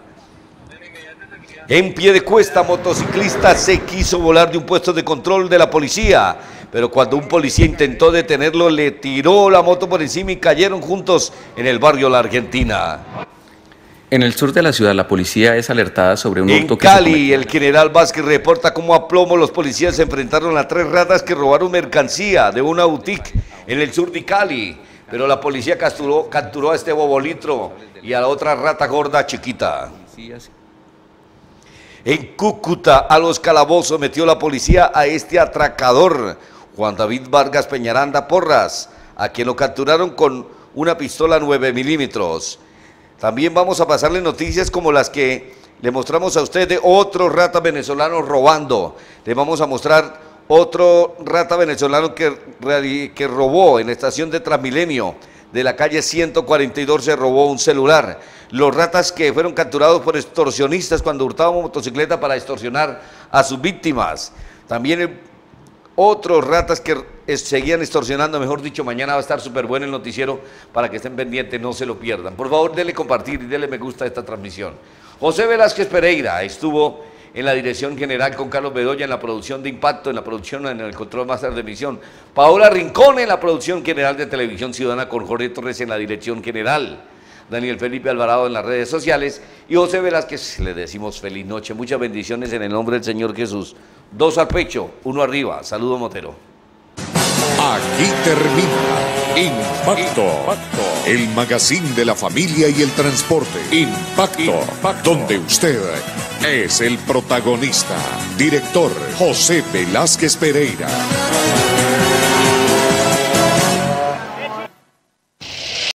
B: En Piedecuesta, motociclista se quiso volar de un puesto de control de la policía, pero cuando un policía intentó detenerlo, le tiró la moto por encima y cayeron juntos en el barrio La Argentina.
X: En el sur de la ciudad, la policía es alertada sobre un hurto que
B: En Cali, el general Vázquez reporta cómo a plomo los policías se enfrentaron a tres ratas que robaron mercancía de una boutique en el sur de Cali, pero la policía capturó, capturó a este bobolitro y a la otra rata gorda chiquita. En Cúcuta, a los calabozos metió la policía a este atracador, Juan David Vargas Peñaranda Porras, a quien lo capturaron con una pistola nueve milímetros. También vamos a pasarle noticias como las que le mostramos a usted de otros ratas venezolanos robando. Le vamos a mostrar otro rata venezolano que, que robó en la estación de Transmilenio de la calle ciento cuarenta y dos, se robó un celular. Los ratas que fueron capturados por extorsionistas cuando hurtaban motocicleta para extorsionar a sus víctimas. También otros ratas que seguían extorsionando, mejor dicho, mañana va a estar súper bueno el noticiero para que estén pendientes, no se lo pierdan. Por favor, denle compartir y denle me gusta a esta transmisión. José Velázquez Pereira estuvo en la dirección general con Carlos Bedoya en la producción de Impacto, en la producción, en el control máster de emisión. Paola Rincón en la producción general de Televisión Ciudadana con Jorge Torres en la dirección general. Daniel Felipe Alvarado en las redes sociales y José Velázquez, le decimos feliz noche, muchas bendiciones en el nombre del Señor Jesús. Dos al pecho, uno arriba. Saludo Motero.
Y: Aquí termina Impacto, Impacto, el magazine de la familia y el transporte. Impacto, Impacto, donde usted es el protagonista. Director José Velázquez Pereira.